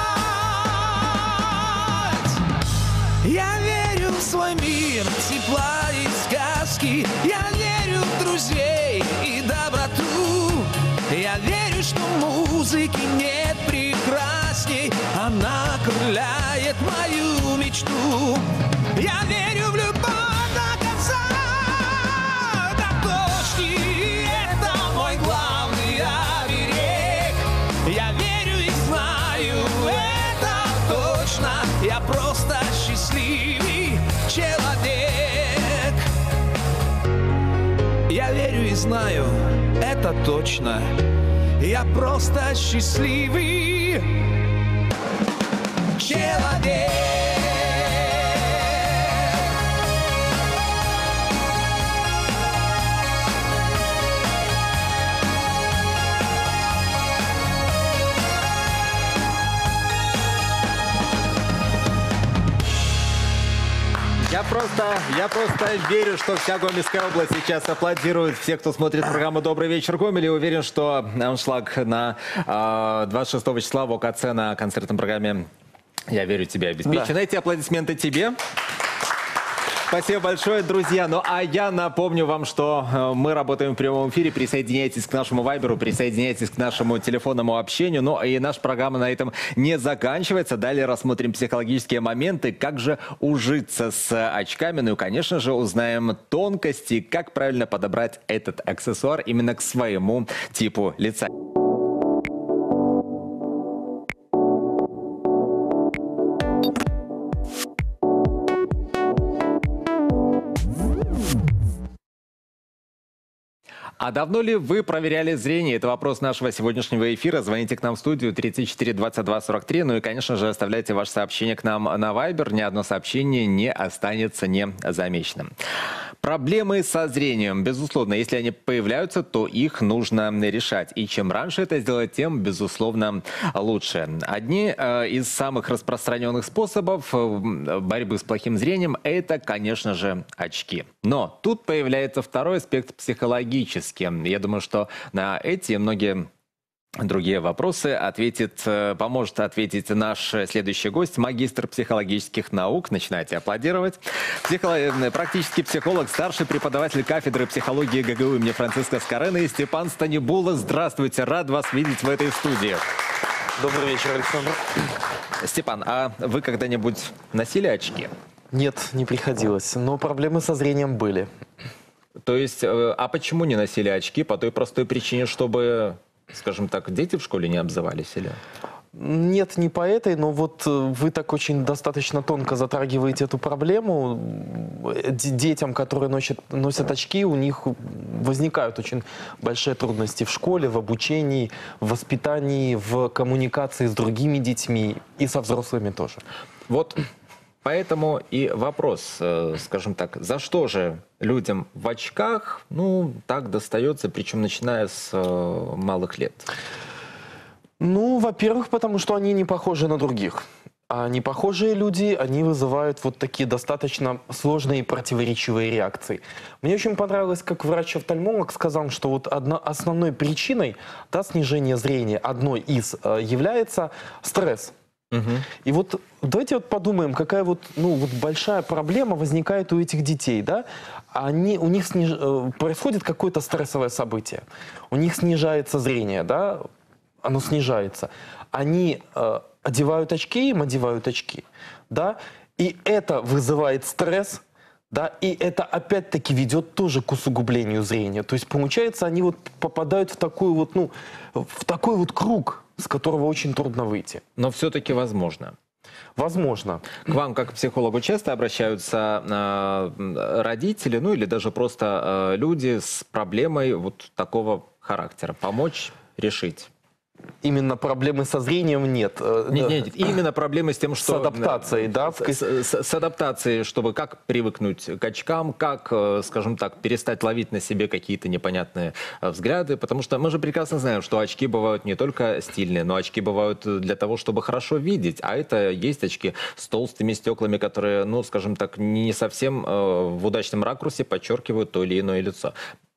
Я верю в свой мир тепла и сказки. Я верю в друзей и доброту. Я верю, что музыки нет прекрасней. Она окрыляет мою мечту. Я верю в любовь до конца, до точки. Это мой главный оберег. Я верю и знаю, это точно. Я просто счастливый человек. верю и знаю, это точно. Я просто счастливый человек. Я просто, я просто верю, что вся Гомельская область сейчас аплодирует все, кто смотрит программу «Добрый вечер, Гомель». И уверен, что аншлаг на э, двадцать шестого числа в ОКЦ на концертной программе «Я верю, тебе» обеспечен. Да. Эти аплодисменты тебе. Спасибо большое, друзья. Ну, а я напомню вам, что э, мы работаем в прямом эфире. Присоединяйтесь к нашему вайберу, присоединяйтесь к нашему телефонному общению. Ну, и наша программа на этом не заканчивается. Далее рассмотрим психологические моменты, как же ужиться с очками. Ну и, конечно же, узнаем тонкости, как правильно подобрать этот аксессуар именно к своему типу лица. А давно ли вы проверяли зрение? Это вопрос нашего сегодняшнего эфира. Звоните к нам в студию тридцать четыре двадцать два сорок три. Ну и, конечно же, оставляйте ваше сообщение к нам на Viber. Ни одно сообщение не останется незамеченным. Проблемы со зрением. Безусловно, если они появляются, то их нужно решать. И чем раньше это сделать, тем, безусловно, лучше. Одни э, из самых распространенных способов борьбы с плохим зрением – это, конечно же, очки. Но тут появляется второй аспект психологический. Я думаю, что на эти и многие другие вопросы ответит, поможет ответить наш следующий гость, магистр психологических наук. Начинайте аплодировать. Психолог, практический психолог, старший преподаватель кафедры психологии ГГУ имени Франциска Скорена и Степан Станибула. Здравствуйте, рад вас видеть в этой студии. Добрый вечер, Александр. Степан, а вы когда-нибудь носили очки? Нет, не приходилось, но проблемы со зрением были. То есть, а почему не носили очки? По той простой причине, чтобы, скажем так, дети в школе не обзывались, или? Нет, не по этой, но вот вы так очень достаточно тонко затрагиваете эту проблему. Детям, которые носят, носят очки, у них возникают очень большие трудности в школе, в обучении, в воспитании, в коммуникации с другими детьми и со взрослыми тоже. Вот поэтому и вопрос, скажем так, за что же людям в очках, ну, так достается, причем начиная с малых лет? Ну, во-первых, потому что они не похожи на других. А непохожие люди, они вызывают вот такие достаточно сложные и противоречивые реакции. Мне очень понравилось, как врач-офтальмолог сказал, что вот одна, основной причиной, да, снижения зрения, одной из, является стресс. Угу. И вот давайте вот подумаем, какая вот, ну, вот большая проблема возникает у этих детей, да? Они, у них сниж... происходит какое-то стрессовое событие, у них снижается зрение, да? Оно снижается. Они э, одевают очки, им одевают очки, да? И это вызывает стресс, да? И это опять-таки ведет тоже к усугублению зрения. То есть получается, они вот попадают в такой вот, ну, в такой вот круг, с которого очень трудно выйти. Но все-таки возможно. Возможно. К вам, как к психологу, часто обращаются э, родители, ну или даже просто э, люди с проблемой вот такого характера? Помочь решить? Именно проблемы со зрением нет. Нет, нет, именно проблемы с тем, что... С адаптацией, да? С, с, с адаптацией, чтобы как привыкнуть к очкам, как, скажем так, перестать ловить на себе какие-то непонятные взгляды. Потому что мы же прекрасно знаем, что очки бывают не только стильные, но очки бывают для того, чтобы хорошо видеть. А это есть очки с толстыми стеклами, которые, ну, скажем так, не совсем э, в удачном ракурсе подчеркивают то или иное лицо.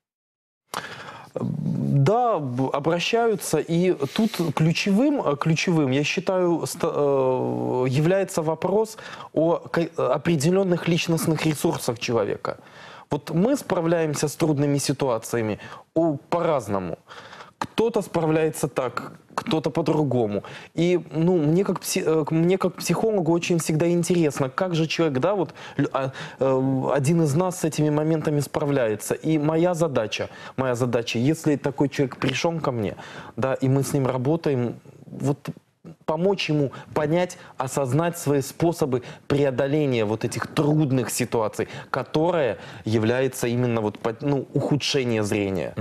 Да, обращаются, и тут ключевым, ключевым, я считаю, является вопрос о определенных личностных ресурсах человека. Вот мы справляемся с трудными ситуациями по-разному. Кто-то справляется так, кто-то по-другому. И ну, мне, как пси, мне как психологу очень всегда интересно, как же человек, да, вот один из нас с этими моментами справляется. И моя задача, моя задача, если такой человек пришел ко мне, да, и мы с ним работаем, вот помочь ему понять, осознать свои способы преодоления вот этих трудных ситуаций, которые являются именно вот, ну, ухудшение зрения.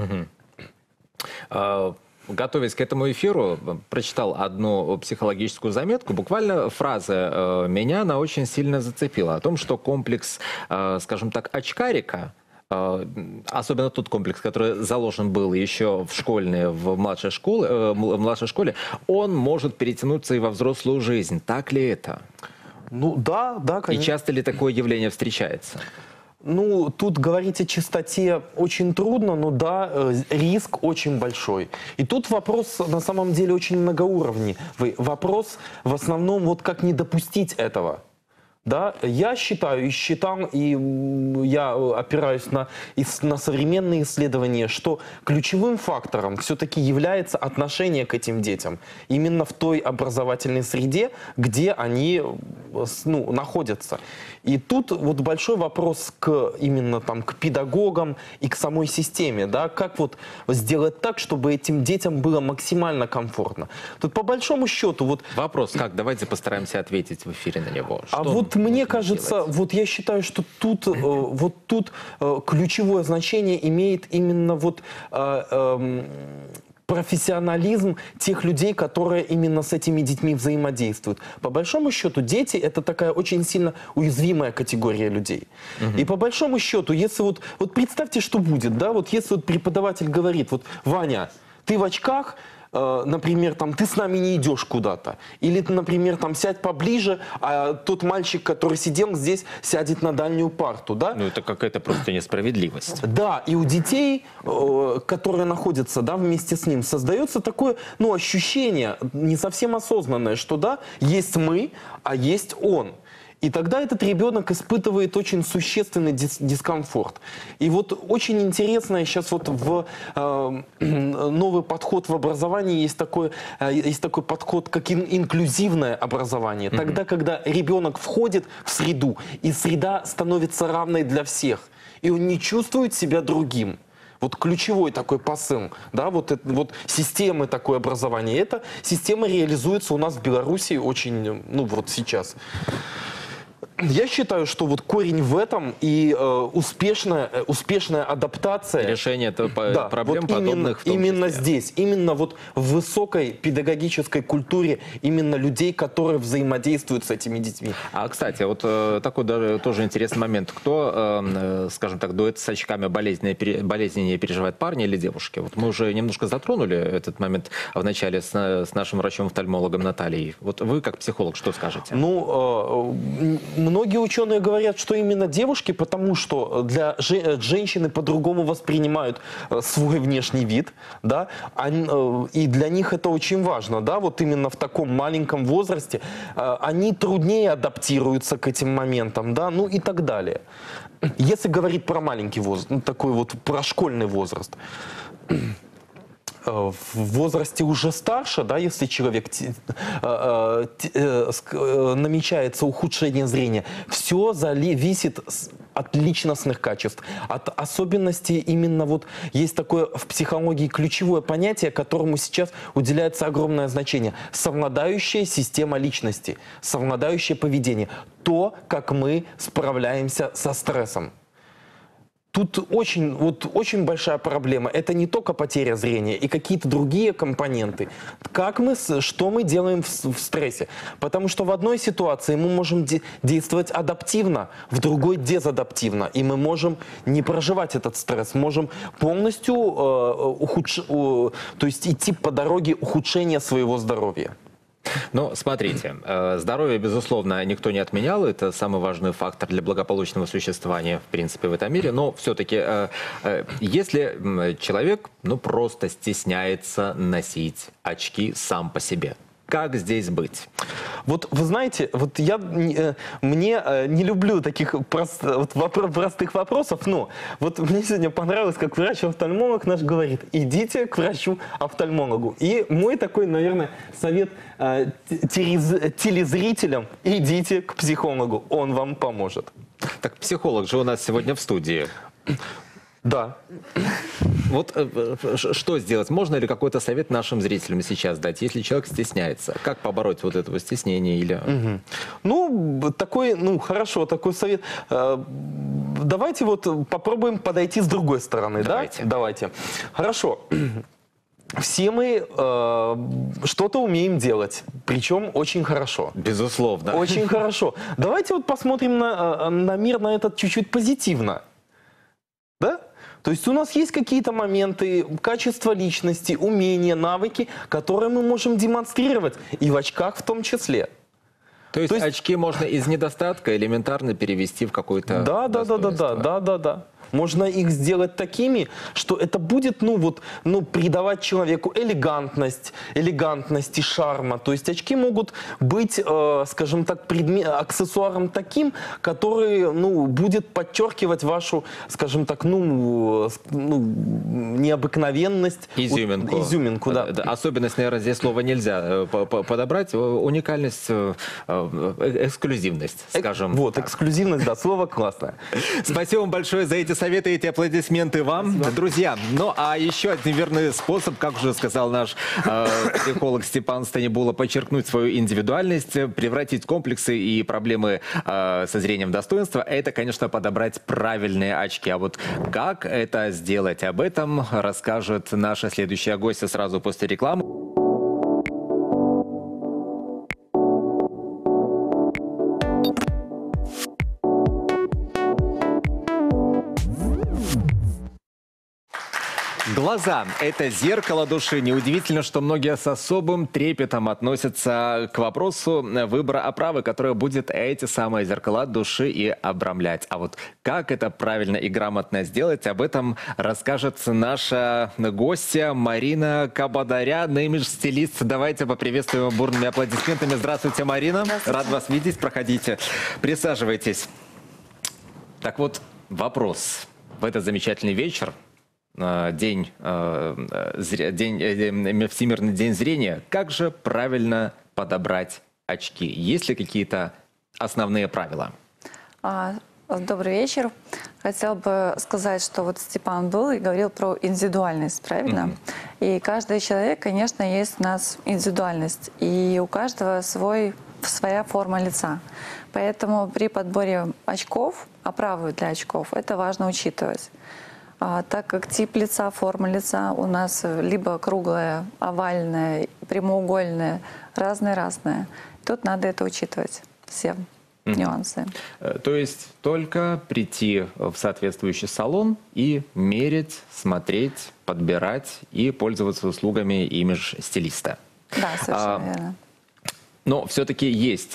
Угу. Готовясь к этому эфиру, прочитал одну психологическую заметку. Буквально фраза меня, она очень сильно зацепила. О том, что комплекс, скажем так, очкарика, особенно тот комплекс, который заложен был еще в школьной, в младшей школе, в младшей школе, он может перетянуться и во взрослую жизнь. Так ли это? Ну да, да, конечно. И часто ли такое явление встречается? Ну, тут говорить о чистоте очень трудно, но да, риск очень большой. И тут вопрос на самом деле очень многоуровневый. Вопрос в основном, вот как не допустить этого. Да, я считаю, и считал, и я опираюсь на, на современные исследования, что ключевым фактором все-таки является отношение к этим детям. Именно в той образовательной среде, где они, ну, находятся. И тут вот большой вопрос к, именно там, к педагогам и к самой системе. Да, как вот сделать так, чтобы этим детям было максимально комфортно. Тут по большому счету... Вот... Вопрос как? Давайте постараемся ответить в эфире на него. Что а вот мне кажется, делать? вот я считаю, что тут, э, вот тут э, ключевое значение имеет именно вот... Э, э, профессионализм тех людей, которые именно с этими детьми взаимодействуют. По большому счету, дети — это такая очень сильно уязвимая категория людей. Угу. И по большому счету, если вот, вот представьте, что будет, да, вот если вот преподаватель говорит, вот, Ваня, ты в очках, э, например, там, ты с нами не идешь куда-то. Или, например, там, сядь поближе, а тот мальчик, который сидел здесь, сядет на дальнюю парту, да? Ну, это какая-то просто несправедливость. Да, и у детей, э, которые находятся, да, вместе с ним, создается такое, ну, ощущение, не совсем осознанное, что, да, есть мы, а есть он. И тогда этот ребенок испытывает очень существенный дис дискомфорт. И вот очень интересно, сейчас вот в э, новый подход в образовании есть такой, э, есть такой подход, как ин инклюзивное образование. Mm-hmm. Тогда, когда ребенок входит в среду, и среда становится равной для всех, и он не чувствует себя другим. Вот ключевой такой посыл, да, вот, это, вот системы такой образования. Эта система реализуется у нас в Беларуси очень, ну вот сейчас. Я считаю, что вот корень в этом и э, успешная, успешная адаптация... Решение да, проблем вот подобных именно, именно здесь, именно вот в высокой педагогической культуре именно людей, которые взаимодействуют с этими детьми. А, кстати, вот э, такой даже тоже интересный момент. Кто, э, скажем так, дуэт с очками болезненнее, болезненнее переживает, парни или девушки? Вот мы уже немножко затронули этот момент в начале с, с нашим врачом-офтальмологом Натальей. Вот вы, как психолог, что скажете? Ну, э, многие ученые говорят, что именно девушки, потому что для же, женщины по-другому воспринимают свой внешний вид, да, они, и для них это очень важно, да, вот именно в таком маленьком возрасте они труднее адаптируются к этим моментам, да, ну и так далее. Если говорить про маленький возраст, ну, такой вот про школьный возраст. В возрасте уже старше, да, если человек э, э, э, намечается ухудшение зрения, все зависит от личностных качеств, от особенностей именно вот есть такое в психологии ключевое понятие, которому сейчас уделяется огромное значение. Совладающая система личности, совладающее поведение, то, как мы справляемся со стрессом. Тут очень, вот, очень большая проблема. Это не только потеря зрения и какие-то другие компоненты. Как мы, что мы делаем в, в стрессе? Потому что в одной ситуации мы можем де действовать адаптивно, в другой дезадаптивно. И мы можем не проживать этот стресс, можем полностью э, ухудш... э, то есть идти по дороге ухудшения своего здоровья. Ну, смотрите, здоровье, безусловно, никто не отменял. Это самый важный фактор для благополучного существования, в принципе, в этом мире. Но все-таки, если человек, ну, просто стесняется носить очки сам по себе, как здесь быть? Вот вы знаете, вот я э, мне э, не люблю таких прост, вот, вопро, простых вопросов, но вот мне сегодня понравилось, как врач-офтальмолог наш говорит: идите к врачу-офтальмологу. И мой такой, наверное, совет э, телезрителям: идите к психологу, он вам поможет. Так психолог же у нас сегодня в студии. Да. Вот э, что сделать? Можно ли какой-то совет нашим зрителям сейчас дать, если человек стесняется? Как побороть вот это стеснение? Или... Угу. Ну, такой, ну, хорошо, такой совет. Давайте вот попробуем подойти с другой стороны, Давайте. да? Давайте. Хорошо. Все мы э, что-то умеем делать, причем очень хорошо. Безусловно. Очень хорошо. Давайте вот посмотрим на, на мир, на этот чуть-чуть позитивно. Да? То есть у нас есть какие-то моменты, качество личности, умения, навыки, которые мы можем демонстрировать, и в очках в том числе. То есть, То есть очки можно из недостатка элементарно перевести в какой-то да, да, да, да, да, да, да, да. Можно их сделать такими, что это будет, ну вот, ну, придавать человеку элегантность, элегантность и шарма. То есть очки могут быть, э, скажем так, предмет, аксессуаром таким, который, ну, будет подчеркивать вашу, скажем так, ну, ну необыкновенность. Изюминку. Вот, изюминку, да. Особенность, наверное, здесь слова нельзя подобрать. Уникальность, эксклюзивность, скажем. Вот, эксклюзивность, да, слово классное. Спасибо вам большое за эти советы, эти аплодисменты вам. Спасибо. Друзья, ну а еще один верный способ, как уже сказал наш э, психолог Степан Станибула, подчеркнуть свою индивидуальность, превратить комплексы и проблемы э, со зрением в достоинство, это, конечно, подобрать правильные очки. А вот как это сделать, об этом расскажет наша следующая гостья сразу после рекламы. Глаза – это зеркало души. Неудивительно, что многие с особым трепетом относятся к вопросу выбора оправы, которая будет эти самые зеркала души и обрамлять. А вот как это правильно и грамотно сделать, об этом расскажет наша гостья Марина Кабадарян, имидж-стилист. Давайте поприветствуем его бурными аплодисментами. Здравствуйте, Марина. Здравствуйте. Рад вас видеть. Проходите. Присаживайтесь. Так вот, вопрос. В этот замечательный вечер, День, день, Всемирный день зрения. Как же правильно подобрать очки? Есть ли какие-то основные правила? Добрый вечер. Хотел бы сказать, что вот Степан был и говорил про индивидуальность, правильно? Mm-hmm. И каждый человек, конечно, есть у нас индивидуальность. И у каждого свой, своя форма лица. Поэтому при подборе очков, оправы для очков, это важно учитывать. А, так как тип лица, форма лица у нас либо круглая, овальная, прямоугольная, разные-разные. Тут надо это учитывать, все mm-hmm. нюансы. То есть только прийти в соответствующий салон и мерить, смотреть, подбирать и пользоваться услугами имидж-стилиста. Да, совершенно а, верно. Но все-таки есть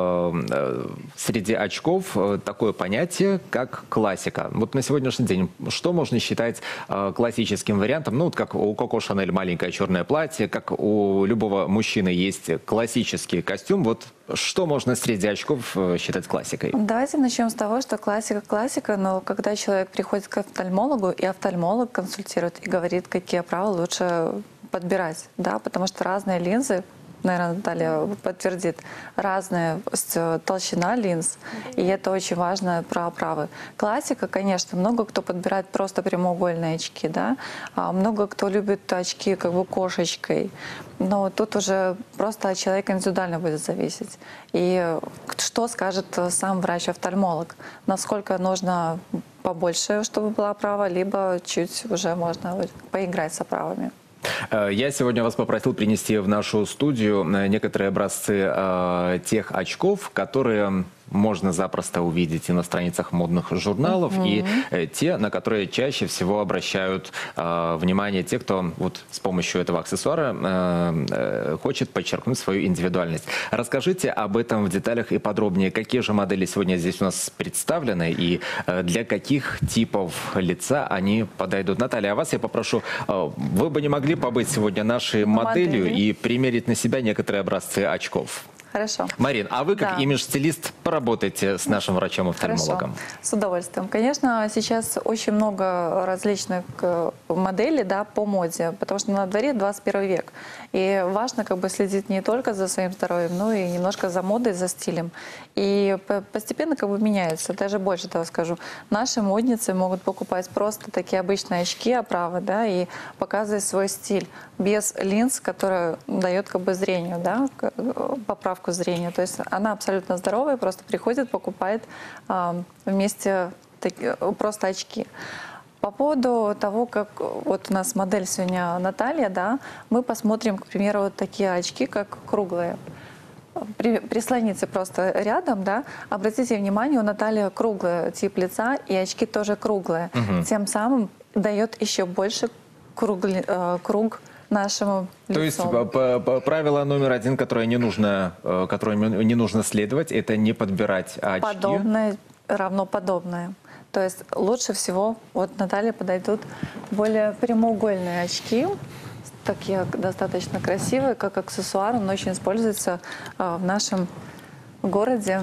э, среди очков такое понятие, как классика. Вот на сегодняшний день что можно считать э, классическим вариантом? Ну, вот как у Коко Шанель маленькое черное платье, как у любого мужчины есть классический костюм. Вот что можно среди очков считать классикой? Давайте начнем с того, что классика классика, но когда человек приходит к офтальмологу, и офтальмолог консультирует и говорит, какие оправы лучше подбирать, да, потому что разные линзы, наверное, Наталья подтвердит, разная толщина линз, и это очень важно про оправы. Классика, конечно, много кто подбирает просто прямоугольные очки, да, а много кто любит очки как бы кошечкой, но тут уже просто от человека индивидуально будет зависеть. И что скажет сам врач-офтальмолог, насколько нужно побольше, чтобы была оправа, либо чуть уже можно поиграть с оправами. Я сегодня вас попросил принести в нашу студию некоторые образцы э, тех очков, которые можно запросто увидеть и на страницах модных журналов, mm-hmm. и э, те, на которые чаще всего обращают э, внимание те, кто вот с помощью этого аксессуара э, э, хочет подчеркнуть свою индивидуальность. Расскажите об этом в деталях и подробнее. Какие же модели сегодня здесь у нас представлены и э, для каких типов лица они подойдут? Наталья, а вас я попрошу, э, вы бы не могли побыть сегодня нашей моделью Модели. и примерить на себя некоторые образцы очков? Хорошо. Марин, а вы как Да. имидж-стилист поработаете с нашим врачом-офтальмологом? Хорошо. С удовольствием. Конечно, сейчас очень много различных э, моделей, да, по моде, потому что на дворе двадцать первый век. И важно как бы следить не только за своим здоровьем, но и немножко за модой, за стилем. И по- постепенно как бы меняется. Даже больше того скажу. Наши модницы могут покупать просто такие обычные очки, оправы, да, и показывать свой стиль без линз, которая дает как бы зрению, да, к- поправку зрения. То есть она абсолютно здоровая, просто приходит, покупает а, вместе таки- просто очки. По поводу того, как вот у нас модель сегодня Наталья, да, мы посмотрим, к примеру, вот такие очки, как круглые. При- Прислоните просто рядом, да, обратите внимание, у Натальи круглый тип лица, и очки тоже круглые. Тем самым дает еще больше кругли- э, круг нашему лицу. То есть по- по- по- правило номер один, которое не нужно, э, которому не нужно следовать, это не подбирать очки. Подобное равно подобное. То есть лучше всего, вот Наталье подойдут более прямоугольные очки, такие достаточно красивые, как аксессуар, он очень используется а, в нашем городе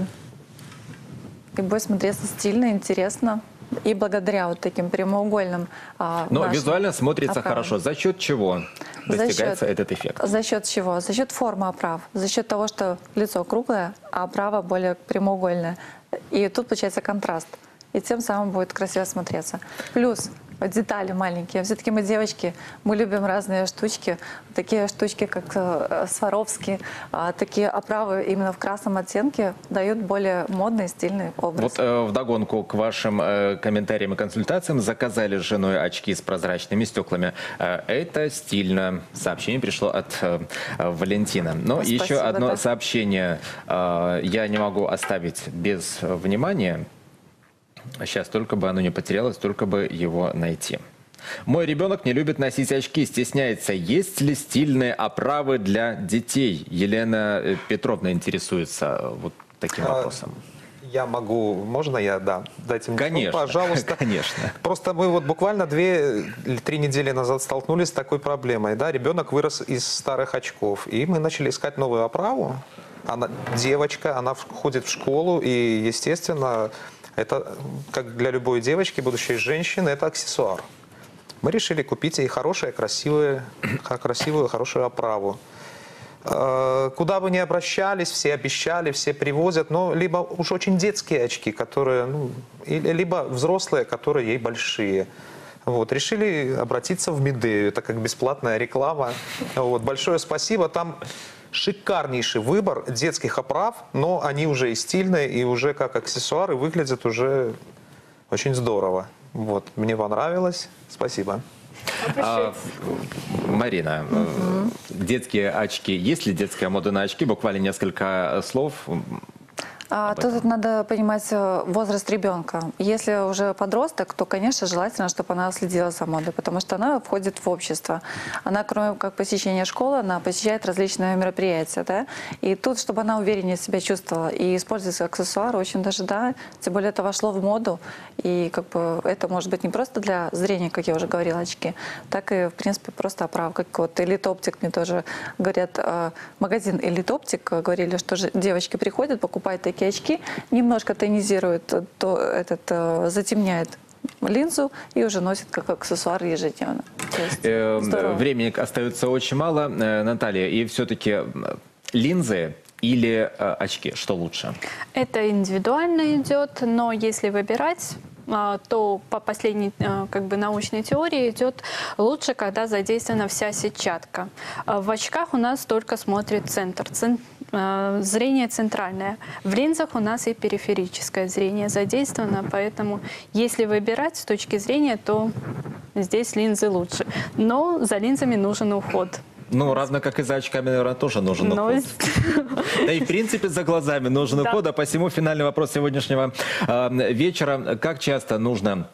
и будет смотреться стильно, интересно. И благодаря вот таким прямоугольным а, Но нашим визуально смотрится оправам. хорошо. За счет чего За достигается счет- этот эффект? За счет чего? За счет формы оправ. За счет того, что лицо круглое, а оправа более прямоугольная. И тут получается контраст. И тем самым будет красиво смотреться. Плюс детали маленькие. Все-таки мы девочки, мы любим разные штучки. Такие штучки, как э, Сваровски, а такие оправы именно в красном оттенке дают более модный, стильный образ. Вот э, вдогонку к вашим э, комментариям и консультациям: заказали с женой очки с прозрачными стеклами. Э, это стильно. Сообщение пришло от э, э, Валентина. Но Спасибо, еще одно да. сообщение э, я не могу оставить без э, внимания. Сейчас только бы оно не потерялось, только бы его найти. Мой ребенок не любит носить очки, стесняется. Есть ли стильные оправы для детей? Елена Петровна интересуется э, вот таким А, вопросом. Я могу, можно я, да, дайте мне Конечно, слово, пожалуйста. конечно. Просто мы вот буквально две или три недели назад столкнулись с такой проблемой, да, ребенок вырос из старых очков, и мы начали искать новую оправу. Она девочка, она ходит в школу, и, естественно, это, как для любой девочки, будущей женщины, это аксессуар. Мы решили купить ей хорошую, красивую, красивую, хорошую оправу. Э, Куда бы ни обращались, все обещали, все привозят, но либо уж очень детские очки, которые, ну, или- либо взрослые, которые ей большие. Вот, решили обратиться в Медею, это как бесплатная реклама. Вот, большое спасибо, там шикарнейший выбор детских оправ, но они уже и стильные, и уже как аксессуары выглядят уже очень здорово. Вот, мне понравилось, спасибо. А, Марина, э, детские очки. Есть ли детская мода на очки? Буквально несколько слов. А, тут надо понимать э, возраст ребенка. Если уже подросток, то, конечно, желательно, чтобы она следила за модой, потому что она входит в общество. Она, кроме как посещения школы, она посещает различные мероприятия, да? И тут, чтобы она увереннее себя чувствовала и использовать аксессуары, очень даже, да, тем более это вошло в моду, и как бы это может быть не просто для зрения, как я уже говорила, очки, так и, в принципе, просто оправа. Как вот Elite Optic мне тоже говорят, э, магазин Elite Optic говорили, что же девочки приходят, покупают такие очки, немножко тонизирует, то этот э, затемняет линзу и уже носит как аксессуар ежедневно. То есть Э, здорово. Времени остается очень мало, э, Наталья, и все-таки линзы или э, очки, что лучше? Это индивидуально идет, но если выбирать, а, то по последней а, как бы научной теории идет лучше, когда задействована вся сетчатка. А в очках у нас только смотрит центр, цен- а, зрение центральное. В линзах у нас и периферическое зрение задействовано, поэтому если выбирать с точки зрения, то здесь линзы лучше. Но за линзами нужен уход. Ну, равно как и за очками, наверное, тоже нужен Но уход. Да и, в принципе, за глазами нужен Да. уход. А посему финальный вопрос сегодняшнего э, вечера. Как часто нужно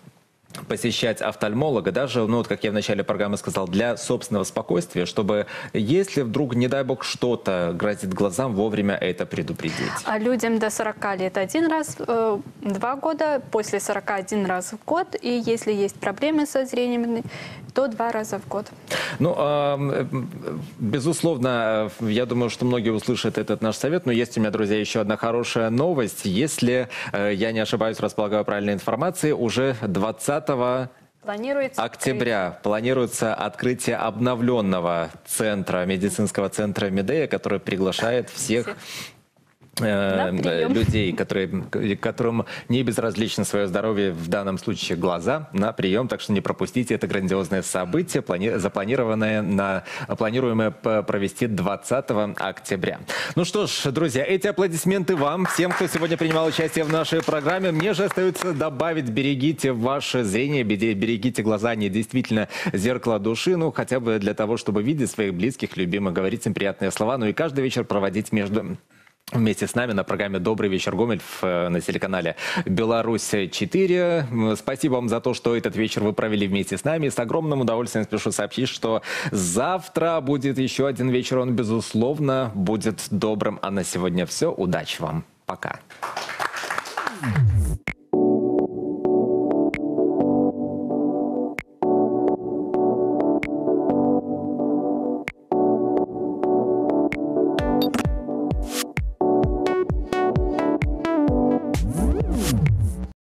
посещать офтальмолога, даже, ну, вот как я в начале программы сказал, для собственного спокойствия, чтобы, если вдруг, не дай бог, что-то грозит глазам, вовремя это предупредить? А людям до сорока лет один раз в э, два года, после сорока один раз в год, и если есть проблемы со зрением, то два раза в год. Ну, э, безусловно, я думаю, что многие услышат этот наш совет, но есть у меня, друзья, еще одна хорошая новость. Если, э, я не ошибаюсь, располагаю правильной информацией, уже двадцатого Планируется октября открытие. планируется открытие обновленного центра, медицинского центра Медея, который приглашает всех... Всех. Э, людей, которые, которым не безразлично свое здоровье, в данном случае глаза, на прием. Так что не пропустите это грандиозное событие, плани запланированное на, планируемое провести двадцатого октября. Ну что ж, друзья, эти аплодисменты вам, всем, кто сегодня принимал участие в нашей программе. Мне же остается добавить: берегите ваше зрение, берегите глаза, они действительно зеркало души, ну хотя бы для того, чтобы видеть своих близких, любимых, говорить им приятные слова, ну и каждый вечер проводить между... Вместе с нами на программе «Добрый вечер, Гомель» на телеканале «Беларусь четыре». Спасибо вам за то, что этот вечер вы провели вместе с нами. С огромным удовольствием спешу сообщить, что завтра будет еще один вечер. Он, безусловно, будет добрым. А на сегодня все. Удачи вам. Пока.